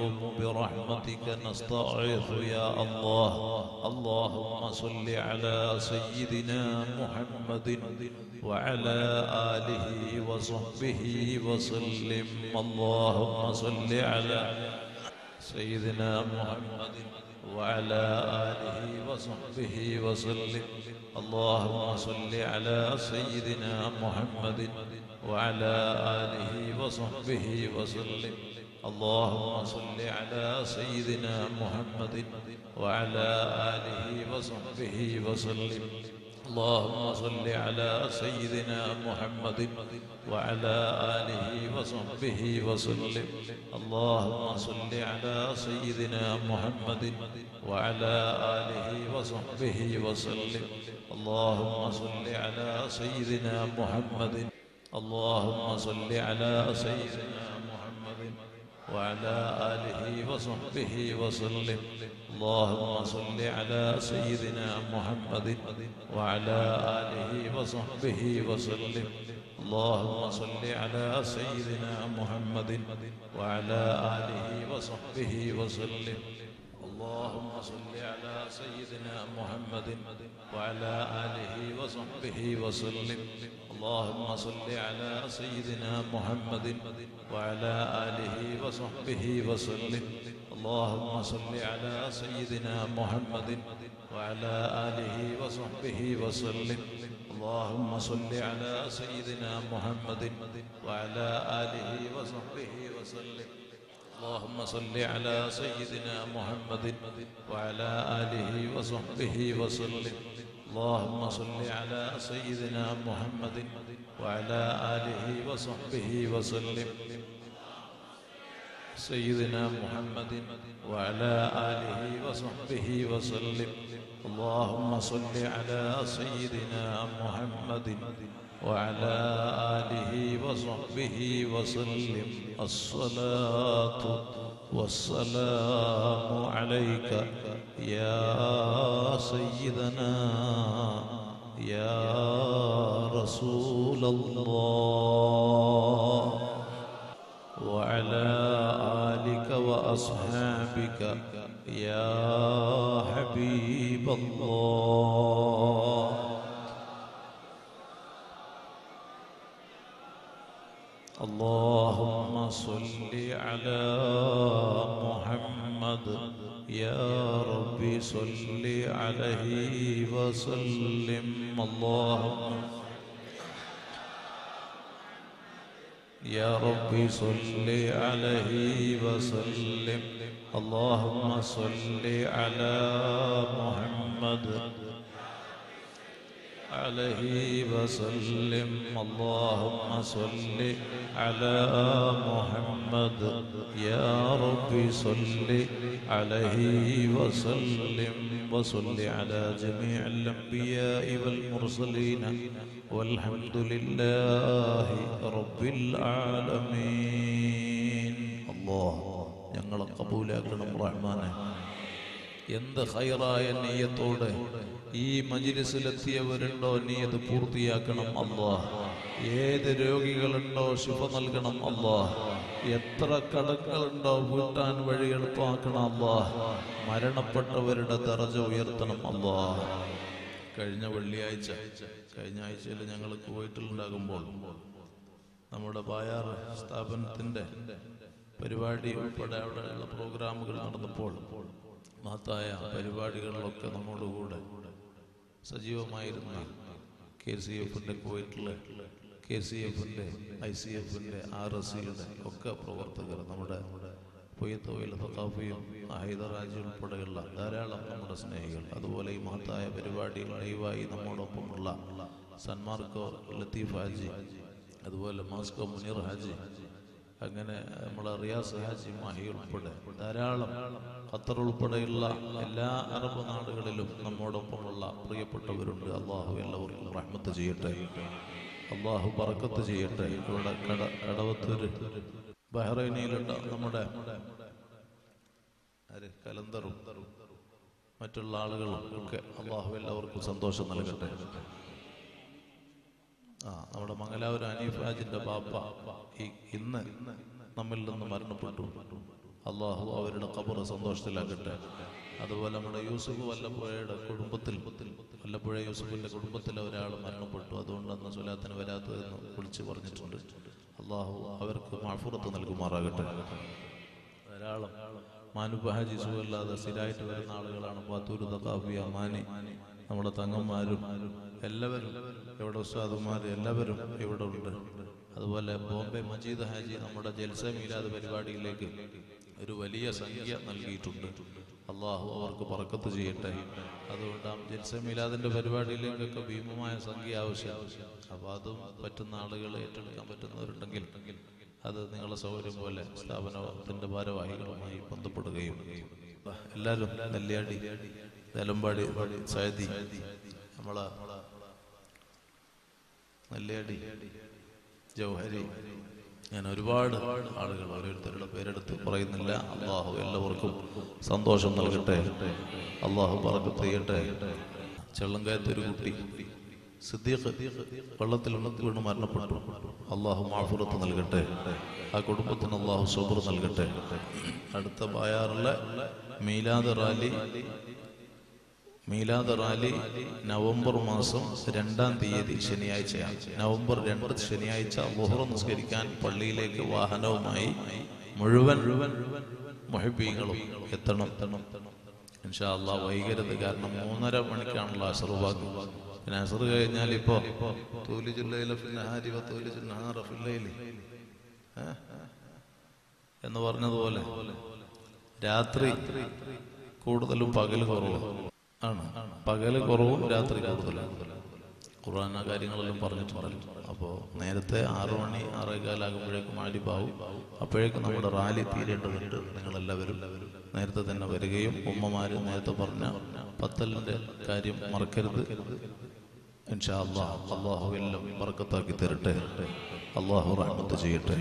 S1: يروم برحمتك نستغيث يا الله. اللهم صل على سيدنا محمد وعلى آله وصحبه وسلم. اللهم صل على سيدنا محمد وعلى آله وصحبه وسلم. اللهم صل على سيدنا محمد وعلى آله وصحبه وسلم. اللهم صل على سيدنا محمد وعلى آله وصحبه وسلم. اللهم صل على سيدنا محمد وعلى آله وصحبه وسلم. اللهم صل على سيدنا محمد وعلى آله وصحبه وسلم. اللهم صل على سيدنا محمد. اللهم صل على سيدنا محمد وعلى آله وصحبه وسلم. اللهم صل على سيدنا محمد وعلى آله وصحبه وسلم. اللهم صل على سيدنا محمد وعلى آله وصحبه وسلم. اللهم صل على سيدنا محمد وعلى آله وصحبه وسلم. اللهم صل على سيدنا محمد وعلى آله وصحبه وسلم. اللهم صل على سيدنا محمد وعلى آله وصحبه وسلم. اللهم صل على سيدنا محمد وعلى آله وصحبه وسلم. اللهم صل على سيدنا محمد وعلى آله وصحبه وسلم. اللهم صل على سيدنا محمد وعلى آله وصحبه وسلم. سيدنا محمد وعلى آله وصحبه وسلم. اللهم صل على سيدنا محمد وعلى آله وصحبه وسلم. الصلاة والسلام عليك يا سيدنا يا رسول الله وعلى آلك وأصحابك يا حبيب الله. اللهم صل على محمد يا ربي صل عليه وسلم. اللهم يا ربي صل عليه وسلم. اللهم صل على محمد عليه وسلم. اللهم صل على محمد يا ربي صل عليه وسلم. وصل على جميع الأنبياء والمرسلين والحمد لله رب العالمين. الله ഞങ്ങളെ കബൂലാക്കണം റഹ്മാനെ. എന്ത് ഖൈറായ നിയ്യത്തോടെ ഈ മജ്‌ലിസിലെത്തിയവരുണ്ടോ നീയത് പൂർത്തിയാക്കണം അല്ലാഹ്. ഏത് രോഗികളുണ്ടോ ശിഫ നൽകണം അല്ലാഹ്. എത്ര കടങ്ങളുണ്ടോ വീട്ടാൻ വഴി എളുപ്പമാക്കണം അല്ലാഹ്. മരണപ്പെട്ടവരുടെ ദറജ ഉയർത്തണം അല്ലാഹ്. കഴിഞ്ഞ വെള്ളിയാഴ്ച കഴിഞ്ഞ ആഴ്ചയിൽ ഞങ്ങൾ കുവൈറ്റിലുണ്ടാകുമ്പോൾ നമ്മുടെ ബായാർ സ്ഥാപനത്തിൻ്റെ പരിപാടി ഉൾപ്പെടെ അവിടെയുള്ള പ്രോഗ്രാമുകൾ നടന്നപ്പോൾ മഹത്തായ പരിപാടികളിലൊക്കെ നമ്മോടുകൂടെ സജീവമായിരുന്ന KCF-ന്റെ കുവൈറ്റിലെ KCF-ന്റെ ICF-ന്റെ RSC-യുടെ ഒക്കെ പ്രവർത്തകർ, നമ്മുടെ പൊയ്യത്തോയിൽ സഖാഫിയും ഹൈദറാജി ഉൾപ്പെടെയുള്ള ധാരാളം നമ്മുടെ സ്നേഹികൾ, അതുപോലെ ഈ മഹത്തായ പരിപാടികൾ ലൈവായി നമ്മോടൊപ്പമുള്ള സന്മാർക്കോ ലത്തീഫ് ഹാജി, അതുപോലെ മാസ്കോ മുനീർ ഹാജി, അങ്ങനെ നമ്മളെ റിയാസ് ഹാജി മാഹി ഉൾപ്പെടെ ധാരാളം ഖത്തർ ഉൾപ്പെടെയുള്ള എല്ലാ അറബ് നാടുകളിലും നമ്മോടൊപ്പമുള്ള പ്രിയപ്പെട്ടവരുണ്ട്. അള്ളാഹു എല്ലാവർക്കും റഹ്മത്ത് ചെയ്യട്ടെ, അള്ളാഹു ബറക്കത്ത് ചെയ്യട്ടെ. ഇവിടെ കടവത്തൂര് ബഹ്റൈനിലുള്ള നമ്മുടെ കലന്തറും മറ്റുള്ള ആളുകളും ഒക്കെ അള്ളാഹു എല്ലാവർക്കും സന്തോഷം നൽകട്ടെ. നമ്മുടെ മംഗലാപുരം അനീഫ് ഹാജിന്റെ ബാപ്പ ഇന്ന് നമ്മിൽ നിന്ന് മരണപ്പെട്ടു. അള്ളാഹു അവരുടെ ഖബർ സന്തോഷത്തിലാക്കട്ടെ. അതുപോലെ നമ്മുടെ യൂസുഫ് വല്ലപ്പുഴയുടെ കുടുംബത്തിൽ വല്ലപ്പുഴ യൂസുഫിൻ്റെ കുടുംബത്തിൽ ഒരാൾ മരണപ്പെട്ടു. അതുകൊണ്ടന്ന് സ്വലാത്തിന് വരാത്തതെന്ന് വിളിച്ച് പറഞ്ഞിട്ടുണ്ട്. അള്ളാഹു അവർക്ക് മഅ്ഫിറത്ത് നൽകുമാറാകട്ടെ. ധാരാളം മാനുബഹാജി സുഖമില്ലാതെ സ്ഥിരമായിട്ട് വരുന്ന ആളുകളാണ്. പാത്തൂർ തഖാഫി അമാനി നമ്മുടെ തങ്ങന്മാരും എല്ലാവരും ഇവിടെ ഉസ്താദുമാർ എല്ലാവരും ഇവിടെ ഉണ്ട്. അതുപോലെ ബോംബെ മജീദ് ഹാജി നമ്മുടെ ജൽസ മീലാദ് പരിപാടിയിലേക്ക് ഒരു വലിയ സംഖ്യ നൽകിയിട്ടുണ്ട്. അള്ളാഹു അവർക്ക് ബറക്കത്ത് ചെയ്യട്ടെ. അതുകൊണ്ട് ആ ജൽസ മീലാദിൻ്റെ പരിപാടിയിലേക്കൊക്കെ ഭീമമായ സംഖ്യ ആവശ്യമാണ്. അപ്പോൾ അതും പറ്റുന്ന ആളുകൾ ഏറ്റെടുക്കാൻ പറ്റുന്നവരുണ്ടെങ്കിൽ അത് നിങ്ങളുടെ സൗകര്യം പോലെ സ്ഥാപനത്തിൻ്റെ ഭാരവാഹികളുമായി ബന്ധപ്പെടുകയും എല്ലാവരും നെല്ലിയാടി നിലമ്പാടി സൈദി നമ്മളെ നെല്ലിയാടി ജൗഹരി ഞാൻ ഒരുപാട് ആളുകൾ ഓരോരുത്തരുടെ പേരെടുത്ത് പറയുന്നില്ല. അള്ളാഹു എല്ലാവർക്കും സന്തോഷം നൽകട്ടെ. അള്ളാഹു ബറക്കത്ത് ചെയ്യട്ടെ. ചെള്ളങ്കയത്തൊരു കുട്ടി സിദ്ദീഖ് വെള്ളത്തിൽ വീണ് മരണപ്പെട്ടു. അള്ളാഹു മഅ്ഫിറത്ത് നൽകട്ടെ. ആ കുടുംബത്തിന് അള്ളാഹു സബർ നൽകട്ടെ. അടുത്ത ബായാറിലെ മീലാദ് റാലി നവംബർ മാസം 2-ാം തീയതി ശനിയാഴ്ചയാണ്. നവംബർ 2 ശനിയാഴ്ച ളുഹ്ർ നിസ്കരിക്കാൻ പള്ളിയിലേക്ക് വാഹനവുമായി മുഴുവൻ മുഹബ്ബീങ്ങളും എത്തണം. ഇൻഷാ അല്ലാഹ് വൈകരുത്. കാരണം 3:30 മണിക്കാണല്ലോ അസ്ർ വാക്ക്. പിന്നെ അസ്ർ കഴിഞ്ഞാൽ ഇപ്പോൾ എന്ന് പറഞ്ഞതുപോലെ രാത്രി കൂടുതലും പകൽ കുറവ് ആണ്. പകല് കുറവും രാത്രി കൂടുതലാണ്. ഖുർആൻ കാര്യങ്ങളെല്ലാം പറഞ്ഞിട്ടുണ്ടല്ലോ. അപ്പോൾ നേരത്തെ 6 മണി 6:15 ആകുമ്പോഴേക്കും ആലിബാവും. അപ്പോഴേക്കും നമ്മുടെ റാലി തീരേണ്ടതുണ്ട്. നിങ്ങളെല്ലാവരും നേരത്തെ തന്നെ വരികയും ഉമ്മമാർ നേരത്തെ പറഞ്ഞ പത്തലിൻ്റെ കാര്യം മറക്കരുത്. ഇൻഷാ അല്ലാഹ് അല്ലാഹു എല്ലാം ബർക്കത്താക്കി തരട്ടെ. അല്ലാഹു റഹ്മത്ത് ചെയ്യട്ടെ.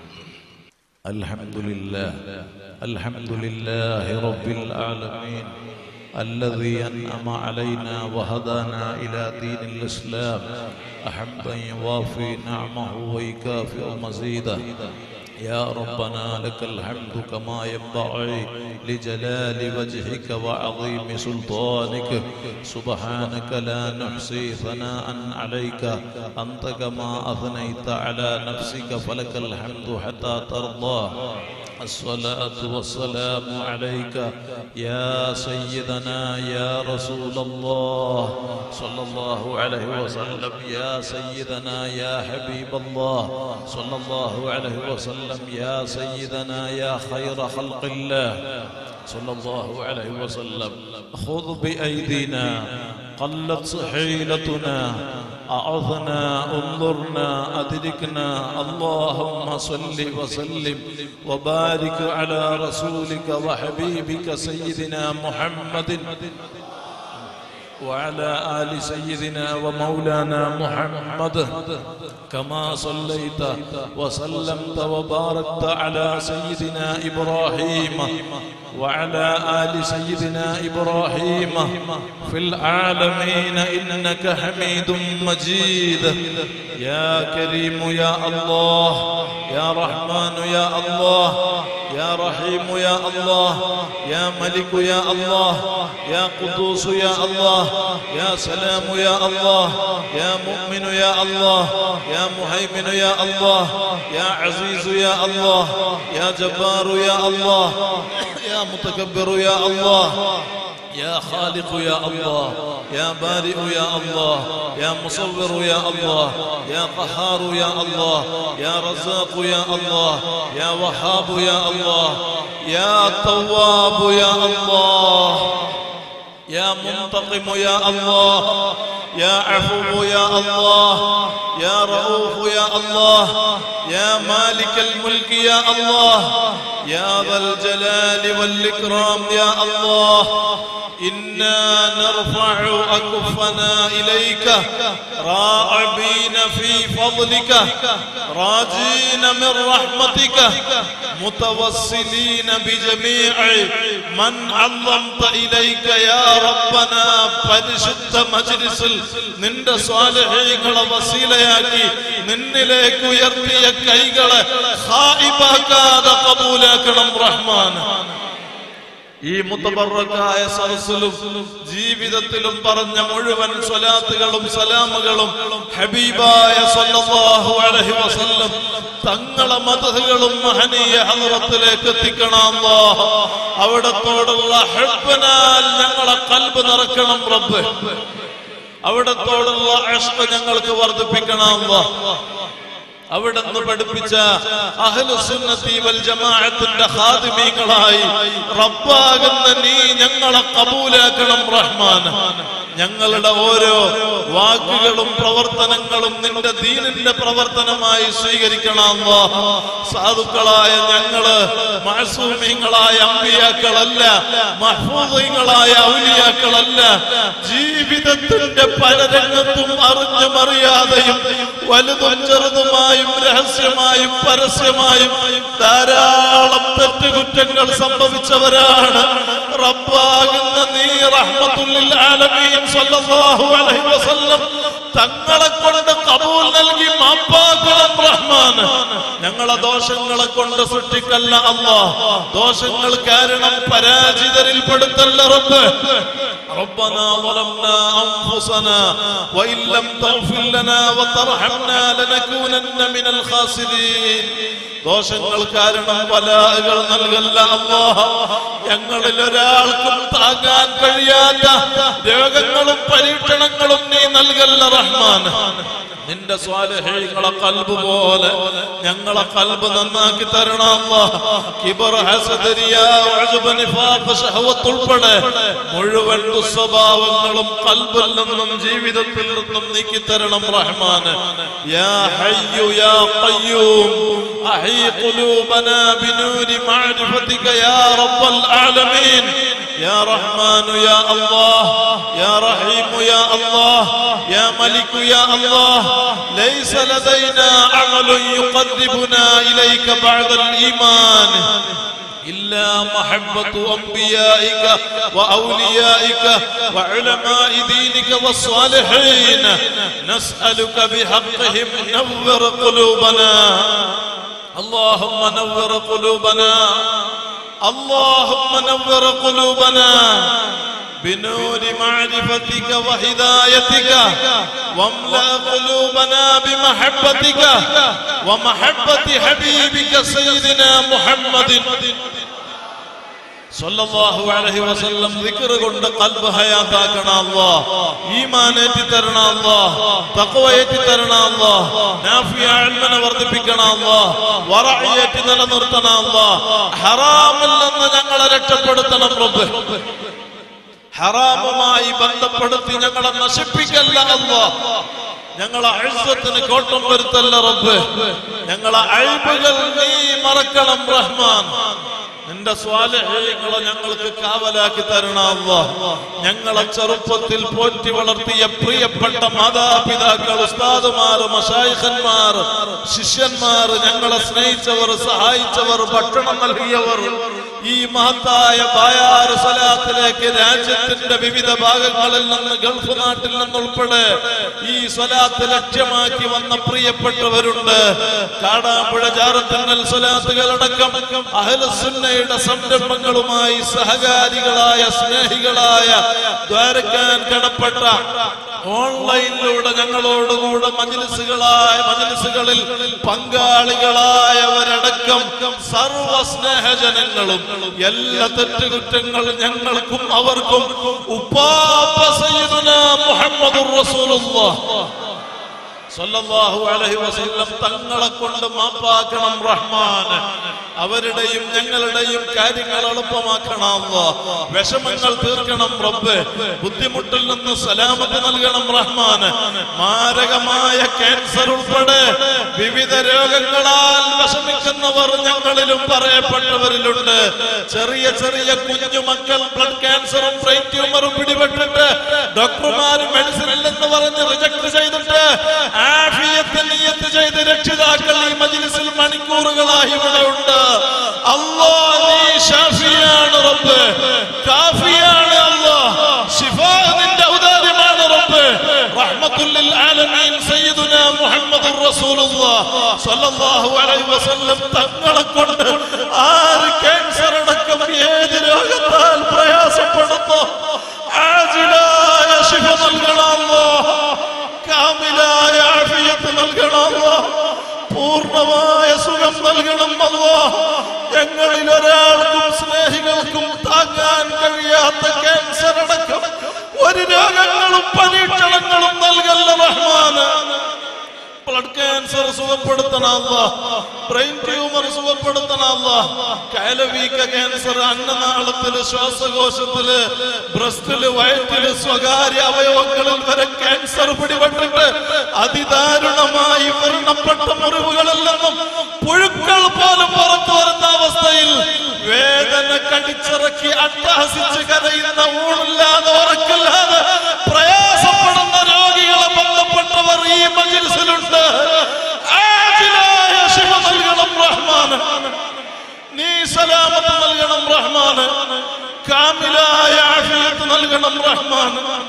S1: അൽഹംദുലില്ലാഹി റബ്ബിൽ ആലമീൻ الذي أنعم علينا وهدانا إلى دين الإسلام حمدا يوافي نعمه ويكافئ مزيده. يا ربنا لك الحمد كما ينبغي لجلال وجهك وعظيم سلطانك. سبحانك لا نحصي ثناء عليك أنت كما أثنيت على نفسك فلك الحمد حتى ترضى. الصلاة والسلام عليك يا سيدنا يا رسول الله صلى الله عليه وسلم. يا سيدنا يا حبيب الله صلى الله عليه وسلم. يا سيدنا يا خير خلق الله صلى الله عليه وسلم. خذ بأيدينا قلت حيلتنا أعظنا انظرنا أدركنا. اللهم صل وسلم وبارك على رسولك وحبيبك سيدنا محمد وعلى آل سيدنا ومولانا محمد كما صليت وسلمت وباركت على سيدنا إبراهيم وعلى آل سيدنا إبراهيم في العالمين إنك حميد مجيد. يا كريم يا الله يا رحمن يا الله يا رحيم يا الله يا ملك يا الله يا قدوس يا الله يا سلام يا الله يا مؤمن يا الله يا مهيمن يا الله يا عزيز يا الله يا جبار يا الله يا متكبر يا الله يا خالق يا الله يا بارئ يا الله يا مصور يا الله يا قهار يا الله يا رزاق يا الله يا وهاب يا الله يا تواب يا الله يا منتقم يا الله يا عفو يا الله يا رؤوف يا الله يا مالك الملك يا الله يا ذا الجلال والإكرام يا الله إنا نرفع أكفنا إليك راغبين في فضلك راجين من رحمتك متوسلين بجميع من عظمت إليك يا ربنا പരിശുദ്ധ മജ്ലിസിൽ നിന്റെ സ്വാലിഹീങ്ങളെ വസീലയാക്കി നിന്നിലേക്ക് ഉയർത്തിയ കൈകളെ ഖായിബാക്കാതെ ഖബൂലാക്കണം റഹ്മാൻ. ഈ മുതബറക്കായ സദസ്സിലും ജീവിതത്തിലും പറഞ്ഞ മുഴുവൻ സ്വലാത്തുകളും സലാമുകളും ഹബീബായ സല്ലല്ലാഹു അലൈഹി വസല്ലം തങ്ങളെ മദ്ഹുകളും മഹനീയ ഹദ്റത്തിലേക്ക് എത്തിക്കണം അല്ലാഹ്. അവിടത്തോടുള്ള ഹബ്ബനാൽ ഞങ്ങളെ ഖൽബ് നിറക്കണം റബ്ബ്. അവിടത്തോടുള്ള ഇഷ്ഖ് ഞങ്ങൾക്ക് വർദ്ധിപ്പിക്കണം അല്ലാഹ്. അവിടുന്ന് പഠിപ്പിച്ച അഹ്ലുസുന്നത്തി വൽ ജമാഅത്തിന്റെ ഖാദിമീങ്ങളായി റബ്ബാകുന്ന നീ ഞങ്ങളെ ഖബൂലാക്കണം റഹ്മാൻ. ഞങ്ങളുടെ ഓരോ വാക്കുകളും പ്രവർത്തനങ്ങളും നിന്റെ ദീനിന്റെ പ്രവർത്തനമായി സ്വീകരിക്കണം അല്ലാഹ്. സാധുക്കളായ ഞങ്ങള് മഅസൂമീങ്ങളായ അമ്പിയാക്കളല്ല, മഹ്ഫൂദീങ്ങളായ ഔലിയാക്കളല്ല. ജീവിതത്തിന്റെ പല രംഗത്തും അറിഞ്ഞും അറിയാതെയും വലുതും ചെറുതുമായും രഹസ്യമായും പരസ്യമായും ധാരാളം തെറ്റുകുറ്റങ്ങൾ സംഭവിച്ചവരാണ്. റബ്ബാകുന്ന നീ റഹ്മത്തുൽ ലിൽ ആലമീൻ സല്ലല്ലാഹു അലൈഹി വസല്ലം തങ്ങളെ കൊണ്ട് ഖബൂൽ നൽകി മാപ്പാക്കണം റഹ്മാൻ. ഞങ്ങളെ ദോഷങ്ങളെ കൊണ്ട് സൃഷ്ടിക്കല്ല അല്ലാഹ്. ദോഷങ്ങൾ കാരണം പരാജിതരിൽ പെടുത്തല്ല റബ്ബ്. ربنا ظلمنا أنفسنا وإن لم تغفر لنا وترحمنا لنكونن من الخاسرين. ദോഷങ്ങൾ കാരണം ബലാകൾ നൽകല്ല അല്ലാഹ്. ഞങ്ങളിൽ ഒരാൾക്കും താങ്ങാൻ കഴിയാത്ത രോഗങ്ങളും പരീക്ഷണങ്ങളും നീ നൽകല്ല റഹ്മാൻ. നിന്റെ സ്വാലിഹീങ്ങളെ ഖൽബ് പോലെ ഞങ്ങളെ ഖൽബ് നന്നാക്കി തരണം അല്ലാഹ്. കിബർ, ഹസദ്, റിയാ, ഉജ്ബ്, നിഫാഖ്, ശഹവത്ത് ഉൾപ്പെടെ മുഴുവൻ ദുസ്വഭാവങ്ങളും ഖൽബിൽ നിന്നും ജീവിതത്തിൽ നിന്നും നീക്കി തരണം റഹ്മാൻ. യാ ഹയ്യു യാ ഖയ്യൂം അഹീ ഖുലൂബനാ ബിനൂരി മഅരിഫതിക യാ റബ്ബൽ ആലമീൻ. يا رحمن يا الله يا رحيم يا الله يا ملك يا الله ليس لدينا عمل يقربنا إليك بعد الإيمان إلا محبة أنبيائك وأوليائك وعلماء دينك والصالحين نسألك بحقهم نور قلوبنا اللهم نور قلوبنا اللهم نور قلوبنا بنور معرفتك وهدايتك واملأ قلوبنا بمحبتك ومحبة حبيبك سيدنا محمد സല്ലല്ലാഹു അലൈഹി വസല്ലം. ദിക്ർ കൊണ്ട് ഖൽബ് ഹയാതാക്കണം അല്ലാഹ്. ഈമാൻ ഏറ്റി തരണം അല്ലാഹ്. തഖ്വ ഏറ്റി തരണം അല്ലാഹ്. നാഫിയ ഇൽമിനെ വർദ്ധിപ്പിക്കണം അല്ലാഹ്. വറഅ ഏറ്റി നിലനിർത്തണം അല്ലാഹ്. ഹറാമിൽ നിന്ന് ഞങ്ങളെ രക്ഷപ്പെടുത്തണം റബ്ബ്. ഹറാമുമായി ബന്ധപ്പെടുത്തി ഞങ്ങളെ നശിപ്പിക്കല്ല അല്ലാഹ്. ഞങ്ങളെ ഇസ്സത്തിന് കോട്ടം വരുത്തല്ല റബ്ബ്. ഞങ്ങളെ അയ്ബുകൾ നീ മറക്കണം റഹ്മാൻ. നിന്റെ സ്വാലിഹീങ്ങളെ ഞങ്ങൾക്ക് കാവലാക്കി തരണം അല്ലാഹ്. ഞങ്ങളെ ചെറുപ്പത്തിൽ പോറ്റി വളർത്തിയ പ്രിയപ്പെട്ട മാതാപിതാക്കൾ, ഉസ്താദുമാർ, മശായിഖന്മാർ, ശിഷ്യന്മാർ, ഞങ്ങളെ സ്നേഹിച്ചവർ, സഹായിച്ചവർ, ഭക്ഷണം നൽകിയവർ, ഈ മഹത്തായ ബായാർ സ്വലാത്തിലേക്ക് രാജ്യത്തിന്റെ വിവിധ ഭാഗങ്ങളിൽ നിന്ന്, ഗൾഫ് നാട്ടിൽ നിന്നുൾപ്പെടെ ഈ സ്വലാത്ത് ലക്ഷ്യമാക്കി വന്ന പ്രിയപ്പെട്ടവരുണ്ട്. കാടാമ്പുഴ ജാറത്തുൽ സ്വലാത്തുകളടക്കം അഹ്ലുസുന്നയുടെ സംരംഭങ്ങളുമായി സഹകാരികളായ, സ്നേഹികളായ, ദ്വാരക്കാൻ കടപ്പെട്ട ഓൺലൈനിലൂടെ ഞങ്ങളോടുകൂടെ മജ്ലിസുകളിൽ പങ്കാളികളായവരടക്കം സർവ സ്നേഹജനങ്ങളും എല്ലാ തെറ്റുകുറ്റങ്ങൾ ഞങ്ങൾക്കും അവർക്കും ഉപ്പാപ്പ സയ്യിദുനാ മുഹമ്മദുർ റസൂലുള്ളാഹ് സല്ലല്ലാഹു അലൈഹി വസല്ലം തങ്ങളെ കൊണ്ട് മാപ്പാക്കണം റഹ്മാൻ. അവരുടെയും ഞങ്ങളുടെയും കാര്യങ്ങൾ എളുപ്പമാക്കണം അല്ലാഹ്. വിഷമങ്ങൾ തീർക്കണം റബ്ബ്. ബുദ്ധിമുട്ടിൽ നിന്ന് സലാമത്ത് നൽകണം റഹ്മാൻ. മാരകമായ ക്യാൻസർ ഉൾപ്പെടെ വിവിധ രോഗങ്ങളാൽ വിഷമിക്കുന്നവർ ഞങ്ങളിലും പറയപ്പെട്ടവരിലുണ്ട്. ചെറിയ ചെറിയ കുഞ്ഞു മക്കൾ ബ്ലഡ് ക്യാൻസറും ബ്രെയിൻ ട്യൂമറും പിടിപെട്ടിട്ട് ഡോക്ടർമാർ മെഡിസിൻ ഇല്ലെന്ന് പറഞ്ഞ് റിജക്ട് ചെയ്തിട്ട് ആഫിയത്ത് നിയ്യത്ത് ചെയ്ത് രക്ഷിതാക്കൾ ഈ മജ്ലിസിൽ മണിക്കൂറുകളായി ഇവിടെ ഉണ്ട്. അല്ലാഹ് നീ ഷാഫിയാണ് റബ്ബ്, കാഫിയാണ് അല്ലാഹ്. ശിഫാ നിന്റെ ഔദാര്യമാണ് റബ്ബ്. റഹ്മത്തുൽ ലിൽ ആലമീൻ സയ്യിദുനാ മുഹമ്മദുർ റസൂലുള്ളാഹ് സ്വല്ലല്ലാഹു അലൈഹി വസല്ലം തങ്ങളെ കൊണ്ട് ആര് ക്യാൻസർ അടക്കം ഏത് രോഗത്താൽ പ്രയാസപ്പെടുന്നു ആജിലായ ശിഫ നൽകണം അല്ലാഹ്. കാമിലായ ആഫിയത്ത് നൽകണം അല്ലാഹ്. പൂർണ്ണമായ സുഖം നൽകണം അല്ലാഹ്. ഞങ്ങളിൽ ഒരാൾക്കും സ്നേഹികൾക്കും താങ്ങാൻ കഴിയാത്ത ക്യാൻസർ അടക്കം ഒരു രോഗങ്ങളും പരീക്ഷണങ്ങളും നൽകല്ല റഹ്മാൻ. ബ്ലഡ് ക്യാൻസർ സുഖപ്പെടുത്തണം അല്ലാഹ്. ബ്രെയിൻ ട്യൂമർ സുഖപ്പെടുത്തണം അല്ലാഹ്. കയലവീക്ക ക്യാൻസർ അന്നനാളത്തില്, ശ്വാസകോശത്തില്, ബ്രസ്റ്റില്, വയറ്റില്, സ്വകാര്യ അവയവങ്ങളിൽ വരെ ക്യാൻസർ പിടിപെട്ടിട്ട് അതിദാരുണമായി മരണപ്പെട്ട മുറിവുകളിൽ നിന്നും പുഴുക്കൾ പോലും പുറത്തു വരുന്ന അവസ്ഥയിൽ വേദന കടിച്ചിറക്കി അട്ടഹസിച്ച് കരയുന്ന, ഊണില്ലാതെ ഉറക്കില്ലാതെ പ്രയാസപ്പെടുന്ന രോഗികളെ ബന്ധപ്പെട്ടവർ ഈ മജ്ലിസിലുണ്ട്. ആജിലായ ശിഫ നൽകണം റഹ്മാൻ. നീ സലാമത്ത് നൽകണം റഹ്മാൻ. കാമിലായ ആഫിയത്ത് നൽകണം റഹ്മാൻ.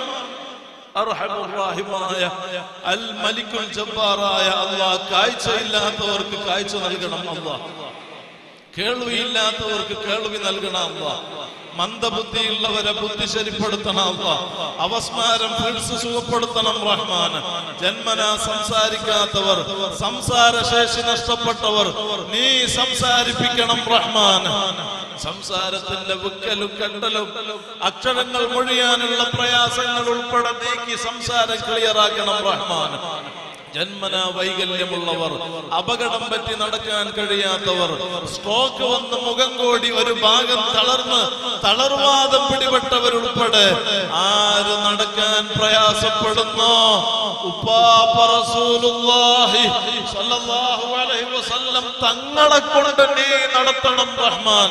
S1: അർഹമുർ റഹീമായ അൽ മലിക്കുൽ ജബ്ബാറായ അല്ലാഹ്, കാഴ്ചയില്ലാത്തവർക്ക് കാഴ്ച നൽകണം അല്ലാഹ്. കേൾവിയില്ലാത്തവർക്ക് കേൾവി നൽകണം അല്ലാഹ്. മന്ദബുദ്ധിയുള്ളവരെ ബുദ്ധി ശരിപ്പെടുത്തണം അല്ലാഹ്. അവസ്മാരം ഫിഡ്സ് സുഖപ്പെടുത്തണം റഹ്മാൻ. ജന്മനാ സംസാരിക്കാത്തവർ, സംസാരശേഷി നഷ്ടപ്പെട്ടവർ നീ സംസാരിപ്പിക്കണം റഹ്മാൻ. സംസാരത്തിന്റെ വിക്കലും കണ്ടലും അക്ഷരങ്ങൾ മൊഴിയാനുള്ള പ്രയാസങ്ങൾ ഉൾപ്പെടെ നീക്കി സംസാരം ക്ലിയറാക്കണം റഹ്മാൻ. ജന്മനാ വൈകല്യമുള്ളവർ, അപകടം പറ്റി നടക്കാൻ കഴിയാത്തവർ, സ്ട്രോക്ക് വന്ന് മുഖം കോടി ഒരു ഭാഗം തളർന്ന് തളർവാദം പിടിപെട്ടവരുൾപ്പെടെ ആര് നടക്കാൻ പ്രയാസപ്പെടുന്നോ ഉപ്പാപ്പ റസൂലുള്ളാഹി സ്വല്ലല്ലാഹു അലൈഹി വസല്ലം തങ്ങളെ കൊണ്ട് നീ നടത്തണം റഹ്മാൻ.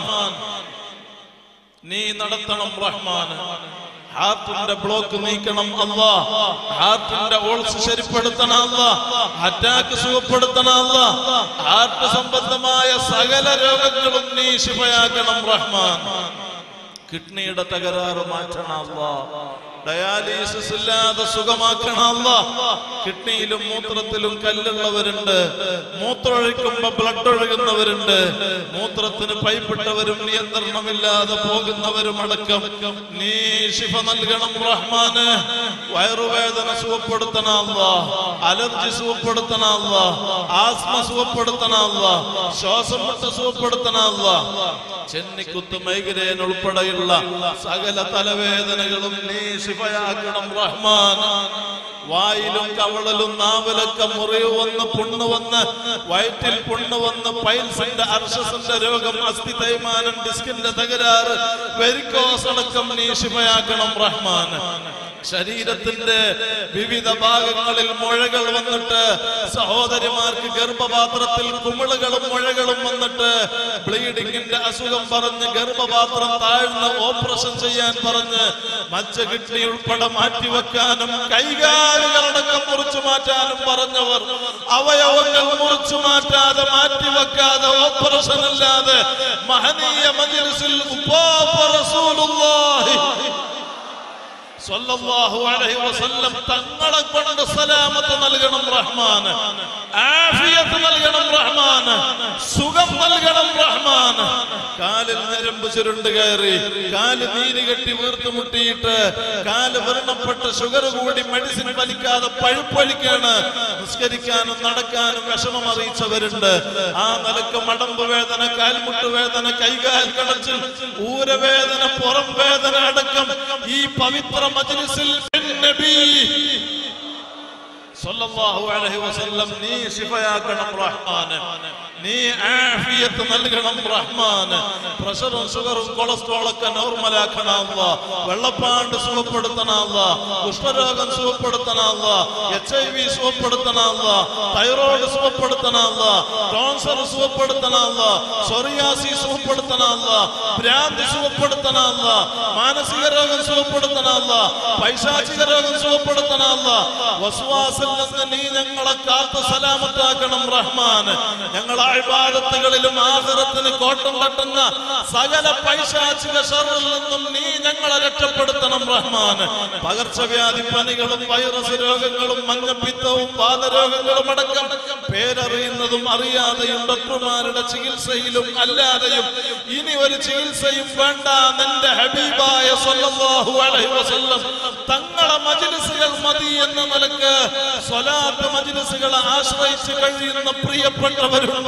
S1: നീ നടത്തണം റഹ്മാൻ. ഹാർട്ടിന്റെ ബ്ലോക്ക് നീക്കണം അല്ലാഹ്. ഹാർട്ടിന്റെ ഓൾസ് ശരിപ്പെടുത്തണം അല്ലാഹ്. അറ്റാക്ക് സുഖപ്പെടുത്തണം അല്ലാഹ്. ഹാർട്ട് സംബന്ധമായ സകല രോഗങ്ങളും നീ ശിഫയാക്കണം റഹ്മാൻ. കിഡ്നിയുടെ തകരാറ് മാറ്റണം അല്ലാഹ്. ഡയാലിസിസ് ഇല്ലാതെ സുഖമാക്കണം അല്ലാഹ്. കിഡ്നിയിലും മൂത്രത്തിലും കല്ലുള്ളവരുണ്ട്. മൂത്രമൊഴിക്കുമ്പോ ബ്ലഡ് ഒഴുകുന്നവരുണ്ട്. മൂത്രത്തിന് പൈപ്പിട്ടവരും നിയന്ത്രണമില്ലാതെ പോകുന്നവരും അടക്കം നീ ശിഫ നൽകണം റഹ്മാന്. വയറുവേദന സുഖപ്പെടുത്തണം അല്ലാഹ്. അലർജി സുഖപ്പെടുത്തണം അല്ലാഹ്. ആസ്മ സുഖപ്പെടുത്തണം അല്ലാഹ്. ശ്വാസം മുട്ട് സുഖപ്പെടുത്തണം അല്ലാഹ്. ചെന്നിക്കുത്ത്, മൈഗ്രേൻ ഉൾപ്പെടെയുള്ള സകല തലവേദനകളും നീ ശിഫയാക്കണം റഹ്മാൻ. വായിലും കവളലും നാവിലൊക്കെ മുറിവ് വന്ന് പുണ്ണ് വന്ന് വയറ്റിൽ പുണ്ണ് വന്ന് പൈൽസിന്റെ അർശസിന്റെ രോഗം, അസ്ഥി തേയ്മാനം, ഡിസ്കിന്റെ തകരാറ്, വെരിക്കോസ് അടക്കം നീ ശിഫയാക്കണം റഹ്മാൻ. ശരീരത്തിന്റെ വിവിധ ഭാഗങ്ങളിൽ മുഴകൾ വന്നിട്ട് സഹോദരിമാർക്ക് ഗർഭപാത്രത്തിൽ കുമിളുകളും മുഴകളും വന്നിട്ട് ബ്ലീഡിങ്ങിന്റെ അസുഖം പറഞ്ഞ് ഗർഭപാത്രം താഴ്ന്ന് ഓപ്പറേഷൻ ചെയ്യാൻ പറഞ്ഞ് മജ്ജ കിഡ്നി ഉൾപ്പെടെ മാറ്റിവെക്കാനും കൈകാലുകളടക്കം മുറിച്ചു മാറ്റാനും പറഞ്ഞവർ അവയവങ്ങൾ മുറിച്ചു മാറ്റാതെ മാറ്റിവെക്കാതെ ഓപ്പറേഷൻ ഇല്ലാതെ മഹനീയ മജ്ലിസിൽ ഉപ്പാപ്പ റസൂലുള്ളാഹി സ്വല്ലല്ലാഹു അലൈഹി വസല്ലം തങ്ങളെ കൊണ്ട് സലാമത്ത് നൽകണം റഹ്മാൻ. ആഫിയത്ത് നൽകണം റഹ്മാൻ. സുഖം നൽകണം റഹ്മാൻ. കാലിൽ ഞരമ്പ് ചുരുണ്ട് കയറി, കാല് നീര് കെട്ടി വീർത്തുമുട്ടിയിട്ട് കാല് വ്രണപ്പെട്ട ഷുഗർ കൂടി മെഡിസിൻ വലിക്കാതെ പഴുപ്പഴിക്കാണ്. നിസ്കരിക്കാനും നടക്കാനും വിഷമം അറിയിച്ചവരുണ്ട്. ആ നിലക്ക് മടമ്പ് വേദന, കാൽമുട്ട് വേദന, കൈകാൽ കടച്ചിൽ, ഊരവേദന, പുറം വേദന അടക്കം ഈ പവിത്ര മജ്ലിസിൽ നബി സല്ലല്ലാഹു അലൈഹി വസല്ലം നീ ശിഫയാക്കണം റഹ്മാനെ, നീ ആഫിയത്ത് നൽകണം റഹ്മാന്. പ്രഷറും ഷുഗറും കൊളസ്ട്രോളൊക്കെ നോർമലാക്കണം അല്ലാഹ്. വെള്ളപ്പാണ്ട് സുഖപ്പെടുത്തണം അല്ലാഹ്. കുഷ്ഠരോഗം സുഖപ്പെടുത്തണം അല്ലാഹ്. HIV സുഖപ്പെടുത്തണം അല്ലാഹ്. തൈറോയ്ഡ് സുഖപ്പെടുത്തണം അല്ലാഹ്. ക്യാൻസർ സുഖപ്പെടുത്തണം അല്ലാഹ്. സോറിയാസിസ് സുഖപ്പെടുത്തണം അല്ലാഹ്. ഭ്രാന്തി സുഖപ്പെടുത്തണം അല്ലാഹ്. മാനസിക രോഗം സുഖപ്പെടുത്തണം അല്ലാഹ്. പൈശാചിക രോഗം സുഖപ്പെടുത്തണം അല്ലാഹ്. വസ്വാസിൽ നിന്ന് നീ ഞങ്ങളെ കാത്ത് സലാമത്താക്കണം റഹ്മാൻ. ഞങ്ങളെ ഇബാദത്തുകളിലും ആഖിറത്തിന് കോട്ടം തട്ടുന്ന സകല പൈശാചിക ശർറിൽ നിന്നും നീ ഞങ്ങളെ രക്ഷപ്പെടുത്തണം റഹ്മാൻ. പകർച്ചവ്യാധി പനികളും വൈറസ് രോഗങ്ങളും മഞ്ഞപ്പിത്തവും വാതരോഗങ്ങളും അടക്കം പേരറിയുന്നതും അറിയാതെയും ഡോക്ടർമാരുടെ ചികിത്സയിലും അല്ലാതെയും ഇനി ഒരു ചികിത്സയും വേണ്ട. നിന്റെ ഹബീബായ സല്ലല്ലാഹു അലൈഹി വസല്ലം തങ്ങളെ മജ്ലിസുകൾ മതി എന്ന നിലക്ക് സ്വലാത്ത് മജ്ലിസുകളെ ആശ്രയിച്ച് കഴിയുന്ന പ്രിയപ്പെട്ടവരുണ്ട്.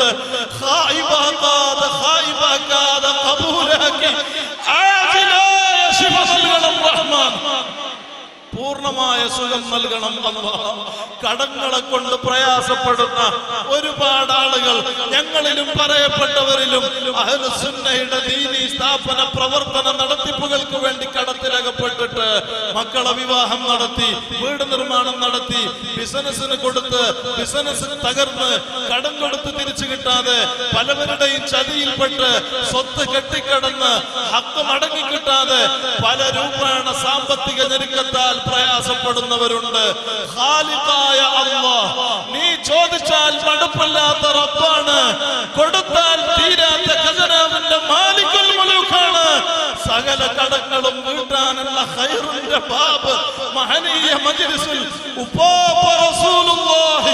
S1: ഖായിബാക്കാതെ ഖബൂലാക്കി ആജിലായ ശിഫ നൽകണം റഹ്മാൻ. പൂർണ്ണമായ സുഖം നൽകണം അല്ലാഹ്. കടങ്ങളെ കൊണ്ട് പ്രയാസപ്പെടുന്ന ഒരുപാട് ആളുകൾ ഞങ്ങളിലും പറയപ്പെട്ടവരിലും അഹ്ലുസുന്നയുടെ ദീനി സ്ഥാപന പ്രവർത്തന നടത്തിപ്പുകൾക്ക് വേണ്ടി കടത്തിലകപ്പെട്ടിട്ട് മക്കളെ വിവാഹം നടത്തി, വീട് നിർമ്മാണം നടത്തി, ബിസിനസ്സിന് കൊടുത്ത് ബിസിനസ് തകർന്ന് കടം കൊടുത്ത് തിരിച്ചു കിട്ടാതെ പലവരുടെയും ചതിയിൽപ്പെട്ട് സ്വത്ത് കെട്ടിക്കടന്ന് ഹക്ക് മടങ്ങി കിട്ടാതെ പല രൂപേണ സാമ്പത്തിക ഞെരുക്കത്താൽ പ്രയാസപ്പെടുന്നവരുണ്ട്. ഖാലിഖായ അല്ലാഹ്, നീ ചോദിച്ചാൽ മടുപ്പില്ലാത്ത റബ്ബാണ്, കൊടുത്താൽ തീരാത്ത ഖജനാവിന്റെ മാലിക്കുൽ മുലൂക്കാണ്. സകല കടങ്ങളും വീട്ടാനുള്ള ഖൈറിന്റെ ബാബ് മഹനീയ മജ്ലിസുൽ ഉപ്പാപ്പ റസൂലുള്ളാഹി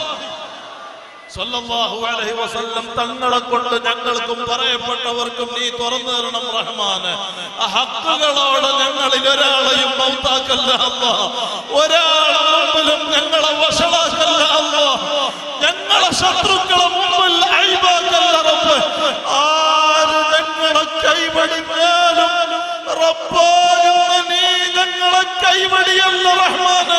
S1: സല്ലല്ലാഹു അലൈഹി വസല്ലം തങ്ങളെ കൊണ്ട് ഞങ്ങൾക്കും പറയപ്പെട്ടവർക്കും നീ തുറന്നു തരണം റഹ്മാന്. ഹക്കുകളോട് ഞങ്ങളിൽ ഒരാളെയും മൗത്താക്കല്ല അല്ലാഹ്. ഒരാളെ മുമ്പിലും ഞങ്ങളെ വഷളാക്കല്ല അല്ലാഹ്. ഞങ്ങളെ ശത്രുക്കളെ മുമ്പിൽ ഐബാക്കല്ല റബ്ബ്. ആര് ഞങ്ങളെ കൈവടിഞ്ഞാലും റബ്ബായ നീ ഞങ്ങളെ കൈവടിയല്ല റഹ്മാനെ.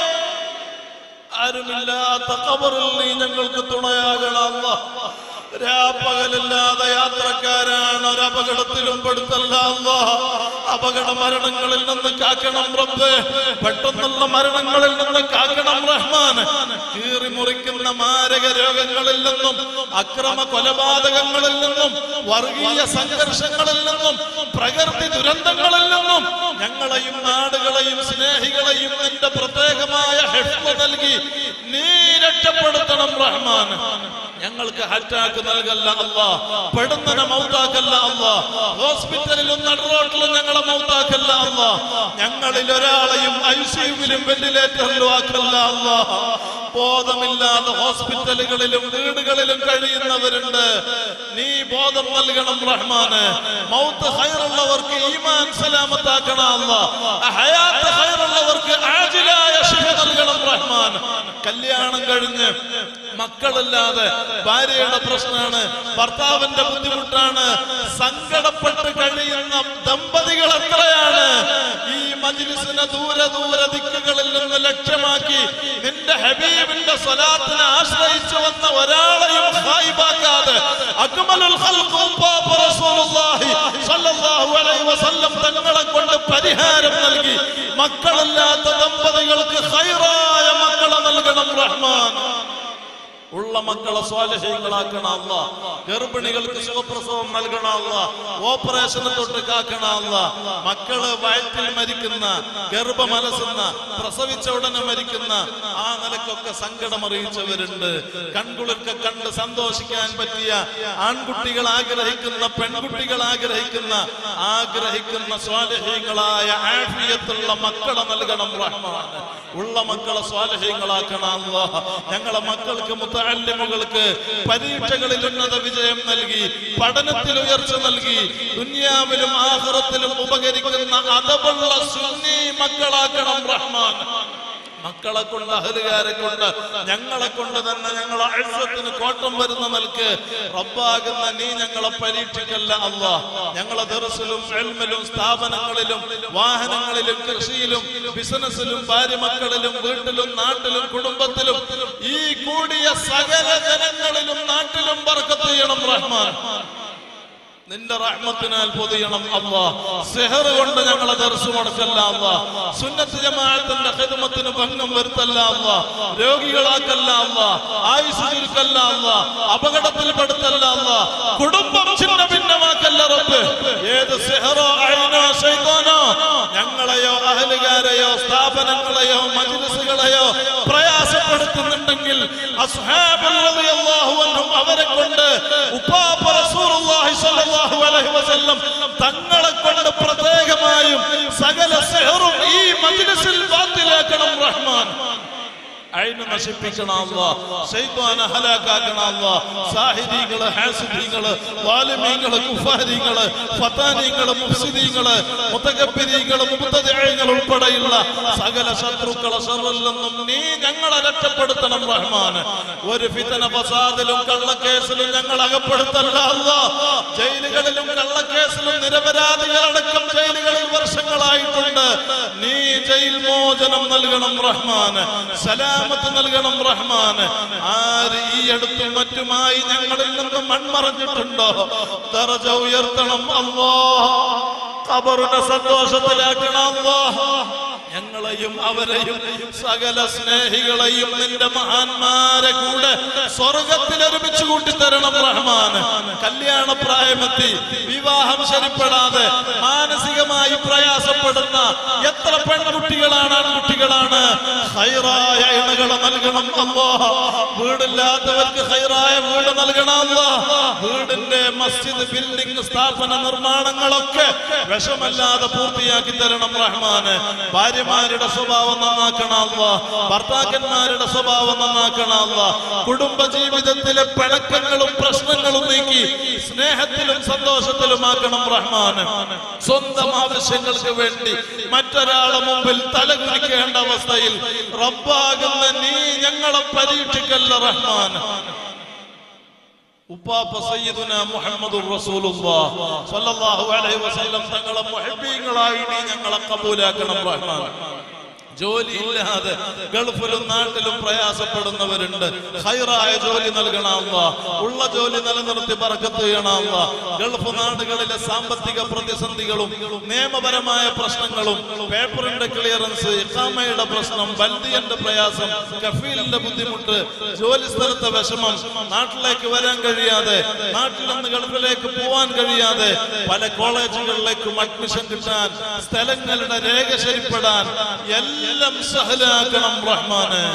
S1: ആരുമില്ലാത്ത ഖബറിൽ നീ ഞങ്ങൾക്ക് തുണയാകണം അല്ലാഹ്. രാപ്പകലില്ലാതെ യാത്രക്കാരാണ്, ഒരപകടത്തിലും പെടുത്തല്ല അല്ലാഹ്. അപകട മരണങ്ങളിൽ നിന്ന് കാക്കണം റബ്ബേ. പെട്ടെന്നുള്ള മരണങ്ങളിൽ നിന്ന് കാക്കണം റഹ്മാൻ. കീറി മുറിക്കുന്ന മാരക രോഗങ്ങളിൽ നിന്നും അക്രമ കൊലപാതകങ്ങളിൽ നിന്നും വർഗീയ സംഘർഷങ്ങളിൽ നിന്നും പ്രകൃതി ദുരന്തങ്ങളിൽ നിന്നും ഞങ്ങളെയും നാടുകളെയും സ്നേഹികളെയും നിന്റെ പ്രത്യേകമായ ഹിഫ്ള് നൽകി നീ രക്ഷപ്പെടുത്തണം റഹ്മാൻ. ഞങ്ങൾക്ക് അറ്റാക്ക് നൽകല്ല അല്ലാഹ്. പെടുന്നനെ മൗത്താക്കല്ല അല്ലാഹ്. ഹോസ്പിറ്റലിലും നടുറോട്ടിലും ഞങ്ങളെ മൗത്താക്കല്ല അല്ലാഹ്. ഞങ്ങളിൽ ഒരാളെയും ICUവിലും വെന്റിലേറ്ററിലും ആക്കല്ല അല്ലാഹ്. ബോധമില്ലാതെ ഹോസ്പിറ്റലുകളിലും വീടുകളിലും കഴിയുന്നവരുണ്ട്. നീ ബോധം നൽകണം റഹ്മാന്. മൗത്ത് ഖൈറുള്ളവർക്ക് ഈമാൻ സലാമത്താക്കണം അല്ലാഹ്. ഹയാത്ത് ഖൈറുള്ളവർക്ക് ആജിലായ ശിഫ നൽകണം റഹ്മാൻ. കല്യാണം കഴിഞ്ഞ് മക്കളില്ലാതെ ഭാര്യയുടെ പ്രശ്നമാണ്, ഭർത്താവിന്റെ ബുദ്ധിമുട്ടാണ്, സങ്കടപ്പെട്ട് കഴിയുന്ന ദമ്പതികൾ എത്രയാണ്. ഈ മജ്ലിസിനെ ദൂരെ ദൂരെ ദിക്കുകളിൽ നിന്ന് ലക്ഷ്യമാക്കി നിന്റെ ഹബീബിന്റെ സ്വലാത്തിനെ ആശ്രയിച്ചു വന്ന ഒരാളെയും ഖായിബാക്കാതെ അക്മലുൽ ഖൽഖ് ഉപ്പാപ്പ റസൂലുള്ളാഹി സ്വല്ലല്ലാഹു അലൈഹി വസല്ലം തങ്ങളെ കൊണ്ട് പരിഹാരം നൽകി മക്കളില്ലാത്ത ദമ്പതികൾക്ക് ഖൈറായ മക്കളെ നൽകണം റഹ്മാൻ. ഉള്ള മക്കളെ സ്വാലിഹീങ്ങളാക്കണം അല്ലാഹ്. ഗർഭിണികൾക്ക് സുഖപ്രസവം നൽകണം അല്ലാഹ്. ഓപ്പറേഷനെ തൊട്ട് കാക്കണം അല്ലാഹ്. മക്കള് വയറ്റിൽ മരിക്കുന്ന, ഗർഭമലസുന്ന, പ്രസവിച്ച ഉടനെ മരിക്കുന്ന ആ നിലക്കൊക്കെ സങ്കടം അറിയിച്ചവരുണ്ട്. കൺകുളിർക്കെ കണ്ട് സന്തോഷിക്കാൻ പറ്റിയ ആൺകുട്ടികൾ ആഗ്രഹിക്കുന്ന, പെൺകുട്ടികൾ ആഗ്രഹിക്കുന്ന സ്വാലിഹീങ്ങളായ ആഫിയത്തുള്ള മക്കളെ നൽകണം റഹ്മാൻ. ഉള്ള മക്കളെ സ്വാലിഹീങ്ങളാക്കണം അല്ലാഹ്. ഞങ്ങളെ മക്കൾക്ക് മുതഅല്ലിമുകൾക്ക് പരീക്ഷകളിൽ ഉന്നത വിജയം നൽകി, പഠനത്തിൽ ഉയർച്ച നൽകി, ദുനിയാവിലും ആഖിറത്തിലും ഉപകരിക്കുന്ന അദബുള്ള സുന്നി മക്കളാക്കണം റഹ്മാൻ. മക്കളെ കൊണ്ട്, അഹലുകാരെ കൊണ്ട്, ഞങ്ങളെ കൊണ്ട് തന്നെ ഞങ്ങളെ ഇസ്സത്തിന് കോട്ടം വരുന്ന നിലക്ക് റബ്ബാകുന്ന നീ ഞങ്ങളെ പരീക്ഷിക്കല്ല അല്ലാഹ്. ഞങ്ങളെ ദർസിലും ഇൽമിലും സ്ഥാപനങ്ങളിലും വാഹനങ്ങളിലും കൃഷിയിലും ബിസിനസ്സിലും ഭാര്യ മക്കളിലും വീട്ടിലും നാട്ടിലും കുടുംബത്തിലും ഈ കൂടിയ സകല ജനങ്ങളിലും നാട്ടിലും ബർക്കത്ത് ചെയ്യണം റഹ്മാൻ. നിന്റെ റഹ്മത്തിനാൽ പൊതിയണം അല്ലാഹ്. സിഹർ കൊണ്ട് ഞങ്ങളെ ദർസ് മുടക്കല്ല അല്ലാഹ്. സുന്നത്ത് ജമാഅത്തിന്റെ ഖിദ്മത്തിന് ഭംഗം വരുത്തല്ല അല്ലാഹ്. രോഗികളാക്കല്ല അല്ലാഹ്. ആയുസ് ചുരുക്കല്ല അല്ലാഹ്. അപകടത്തിൽപ്പെടുത്തല്ല അല്ലാഹ്. കുടുംബം ചിന്ന ഭിന്നമാക്കല്ല റബ്ബ്. ഏത് സിഹറോ ഐനോ ശൈത്താനോ ഞങ്ങളെയോ അഹലുകാരെയോ സ്ഥാപനങ്ങളെയോ മജ്ലിസുകളെയോ പ്രയാസപ്പെടുത്തുന്നുണ്ടെങ്കിൽ അസ്ഹാബുൽ റളിയല്ലാഹു അൻഹും അവരെ കൊണ്ട് ഉപ്പാപ്പ റസൂലുള്ളാഹി സ്വല്ലല്ലാഹു അലൈഹി വസല്ലം തങ്ങളെ കൊണ്ട് പ്രത്യേകമായും സകല സിഹറും ഈ മജ്ലിസിൽ ബാത്തിലാക്കണം റഹ്മാൻ. ഐന് നശിപ്പിക്കണം അല്ലാഹ്. ശൈത്താനെ ഹലാക്കാക്കണം അല്ലാഹ്. സാഹിദീകള്, ഹാസിദീകള്, വാലിമീങ്ങള്, കുഫാരികള്, ഫതാനികള്, മുഫ്സിദീകള്, മുതകബ്ബിരീകള്, മുബ്തദിഈകൾ ഉൾപ്പെടെയുള്ള സകല ശത്രുക്കളെ ശർറിൽ നിന്നും നീ ഞങ്ങളെ രക്ഷപ്പെടുത്തണം റഹ്മാൻ. ഒരു ഫിതന ഫസാദിലും കള്ളക്കേസിലും ഞങ്ങൾ അകപ്പെടുത്തല്ല അല്ലാഹ്. ജയിലുകളിലും കള്ളക്കേസിലും നിരപരാധികളടക്കം ജയിലുകളിൽ വർഷങ്ങളായിട്ടുണ്ട്. നീ ജയിൽ മോചനം നൽകണം റഹ്മാൻ. സലാമത്ത് നൽകണം റഹ്മാൻ. ആര് ഈ അടുത്തും മറ്റുമായി ഞങ്ങളിൽ നിന്ന് മൺമറഞ്ഞിട്ടുണ്ടോ ദറജ ഉയർത്തണം അല്ലാഹ്. ഖബറിനെ സന്തോഷത്തിലാക്കണം അല്ലാഹ്. ഞങ്ങളെയും അവരെയും സകല സ്നേഹികളെയും നിന്റെ മഹാന്മാരെ കൂടെ സ്വർഗത്തിൽ ഒരുമിച്ച് കൂട്ടിത്തരണം റഹ്മാൻ. കല്യാണ പ്രായമെത്തി വിവാഹം ശരിപ്പെടാതെ മാനസികമായി പ്രയാസപ്പെടുന്ന എത്ര പെൺകുട്ടികളാണ്, ആൺകുട്ടികളാണ്. ഖൈറായ ഇണകളെ നൽകണം അല്ലാഹ്. വീടില്ലാത്തവർക്ക് ഖൈറായ വീട് നൽകണം അല്ലാഹ്. വീടിന്റെ മസ്ജിദ്, ബിൽഡിംഗ്, സ്ഥാപന നിർമ്മാണങ്ങളൊക്കെ വിഷമല്ലാതെ പൂർത്തിയാക്കി തരണം റഹ്മാൻ. ഭാര്യമാരുടെ സ്വഭാവം നന്നാക്കണം അല്ലാഹ്. ഭർത്താക്കന്മാരുടെ സ്വഭാവം നന്നാക്കണം അല്ലാഹ്. കുടുംബ ജീവിതത്തിലെ പിണക്കങ്ങളും പ്രശ്നങ്ങളും നീക്കി സ്നേഹത്തിലും സന്തോഷത്തിലുമാക്കണം റഹ്മാൻ. സ്വന്തം ആവശ്യങ്ങൾക്ക് വേണ്ടി മറ്റൊരാളെ മുമ്പിൽ തലകുനിക്കേണ്ട അവസ്ഥയിൽ റബ്ബാകുന്ന നീ ഞങ്ങളെ പരീക്ഷിക്കല്ല റഹ്മാൻ. ഉപ്പാപ്പ സയ്യിദുനാ മുഹമ്മദുർ റസൂലുള്ളാഹി സ്വല്ലല്ലാഹു അലൈഹി വസല്ലം തങ്ങളെ മുഹബ്ബീങ്ങളായി നീ ഞങ്ങളെ ഖബൂലാക്കണം റഹ്മാൻ. ജോലിയില്ലാതെ ഗൾഫിലും നാട്ടിലും പ്രയാസപ്പെടുന്നവരുണ്ട്. ഖൈറായ ജോലി നൽകണം അല്ലാഹ്. ഉള്ള ജോലി നിലനിർത്തി ബർക്കത്ത് ചെയ്യണം അല്ലാഹ്. ഗൾഫ് നാടുകളിലെ സാമ്പത്തിക പ്രതിസന്ധികളും നിയമപരമായ പ്രശ്നങ്ങളും പേപ്പറിന്റെ ക്ലിയറൻസ്, ഇഖാമയുടെ പ്രശ്നം, ബൽദിയന്റെ പ്രയാസം, കഫീലിന്റെ ബുദ്ധിമുട്ട്, ജോലി സ്ഥലത്തെ വിഷമം, നാട്ടിലേക്ക് വരാൻ കഴിയാതെ, നാട്ടിൽ നിന്ന് ഗൾഫിലേക്ക് പോവാൻ കഴിയാതെ, പല കോളേജുകളിലേക്കും അഡ്മിഷൻ കിട്ടാൻ, സ്ഥലങ്ങളുടെ രേഖ ശരിപ്പെടാൻ എല്ലാം സഹലാക്കണം റഹ്മാനെ.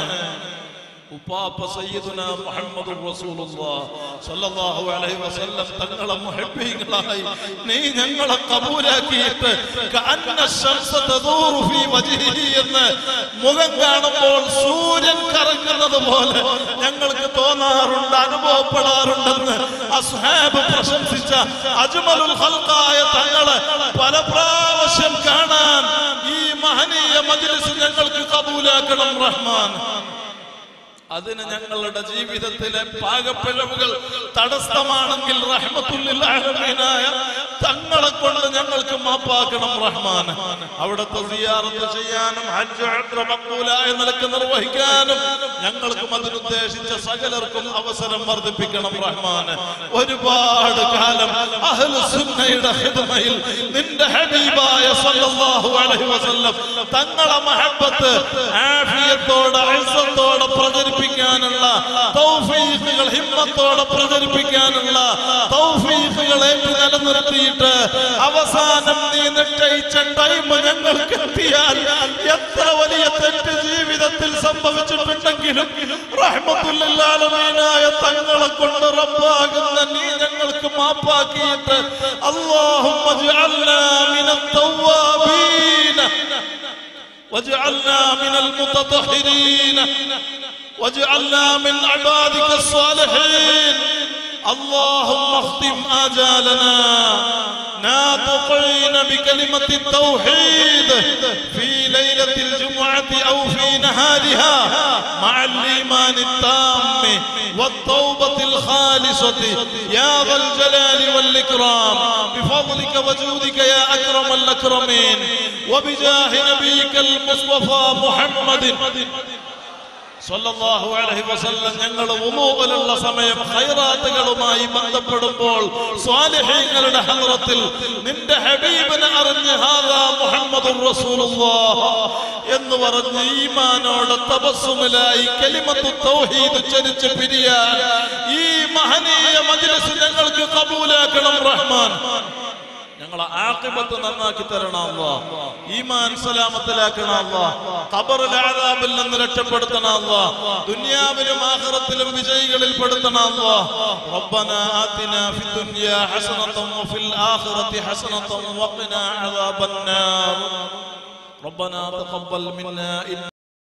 S1: ഉപ്പാപ്പ സയ്യിദുനാ മുഹമ്മദുർ റസൂലുള്ളാഹി സ്വല്ലല്ലാഹു അലൈഹി വസല്ലം തങ്ങളെ മുഹബ്ബീങ്ങളായി നീ ഞങ്ങളെ ഖബൂലാക്കിയിട്ട് കഅന്ന ശംസ തദൂറു ഫീ വജ്ഹിഹി എന്ന് മുഖം കാണുമ്പോൾ സൂര്യൻ കറങ്ങുന്നത് പോലെ ഞങ്ങൾക്ക് തോന്നാറുണ്ട്, അനുഭവപ്പെടാറുണ്ടെന്ന് അസ്ഹാബ് പ്രശംസിച്ച അജ്മലുൽ ഖൽഖായ തങ്ങളെ പല പ്രാവശ്യം കാണാൻ ഈ മഹനീയ മജ്ലിസ് ഞങ്ങൾക്ക് ഖബൂലാക്കണം റഹ്മാൻ. അതിന് ഞങ്ങളുടെ ജീവിതത്തിലെ പാകപ്പിഴവുകൾ തടസ്സമാണെങ്കിൽ റഹ്മത്തുൽ ആലമീനായ തങ്ങളെ കൊണ്ട് ഞങ്ങൾക്ക് മാപ്പാക്കണം റഹ്മാൻ. അവിടുത്തെ സിയാറത്ത് ചെയ്യാനും ഹജ്ജ് ഉംറ മഖ്ബൂലായ നിലക്ക് നിർവഹിക്കാനും ഞങ്ങൾക്കും അതിനുദ്ദേശിച്ച സകലർക്കും അവസരം വർദ്ധിപ്പിക്കണം റഹ്മാൻ. ഒരുപാട് കാലം അഹ്ലുസ് സുന്നയുടെ ഖിദ്മയിൽ നിന്റെ ഹബീബായ സല്ലല്ലാഹു അലൈഹി വസല്ലം തങ്ങളെ മഹബ്ബത്ത് ആഫിയത്തോടെ ഇസ്സത്തോടെ പ്രചരിപ്പിക്കാനുള്ള തൗഫീഖുകൾ ഹിമ്മത്തോടെ പ്രചരിപ്പിക്കാനുള്ള തൗഫീഖുകൾ നിലനിർത്തിയിട്ട് അവസാനം നീ നിശ്ചയിച്ച ടൈം ഞങ്ങൾക്ക് എത്തിയാൽ എത്ര വലിയ തെറ്റ് ജീവിതത്തിൽ സംഭവിച്ചിട്ടുണ്ടെങ്കിലും റഹ്മത്തുൽ ആലമീനായ തങ്ങളെ കൊണ്ട് റബ്ബാകുന്ന നീ ഞങ്ങൾക്ക് മാപ്പാക്കിയിട്ട് അല്ലാഹുമ്മ ജഅൽനാ മിനൽ തവ്വാബീന വജഅൽനാ മിനൽ മുതതഹിരീന وجعلنا من عبادك الصالحين اللهم اختم آجالنا ناطقين بكلمة التوحيد في ليلة الجمعة أو في نهارها مع الإيمان التام والتوبة الخالصة يا ذا الجلال والإكرام بفضلك وجودك يا أكرم الأكرمين وبجاه نبيك المصطفى محمد സല്ലല്ലാഹു അലൈഹി വസല്ലം ഞങ്ങൾ വുളൂഉലുള്ള സമയം ഖൈറാത്തുകളുമായി ബന്ധപ്പെടുമ്പോൾ സ്വാലിഹീങ്ങളുടെ ഹദ്റത്തിൽ നിന്റെ ഹബീബിനെ അറിഞ്ഞ് ഹാദാ മുഹമ്മദുർ റസൂലുള്ളാഹ് എന്ന് പറഞ്ഞ് ഈമാനോടെ തബസ്സുമിലായി കലിമത്തു തൗഹീദ് ഉച്ചരിച്ച് പിരിയാൻ ഈ മഹനീയ മജ്ലിസ് ഞങ്ങൾക്ക് ഖബൂലാക്കണം റഹ്മാൻ. ഞങ്ങളെ ആഖിബത്ത് നന്നാക്കി തരണം അല്ലാഹ്. ഈമാൻ സലാമത്തിലാക്കണം അല്ലാഹ്. ഖബറിലെ അദാബിൽ നിന്ന് രക്ഷപ്പെടുത്തണം അല്ലാഹ്. ദുനിയാവിലും ആഖിറത്തിലും വിജയികളിൽ പെടുത്തണം അല്ലാഹ്. റബ്ബനാ ആതിനാ ഫിദ്ദുനിയാ ഹസനതൻ വഫിൽ ആഖിറതി ഹസനതൻ വഖിനാ അദാബന്നാർ. റബ്ബനാ തഖബ്ബൽ മിന്നാ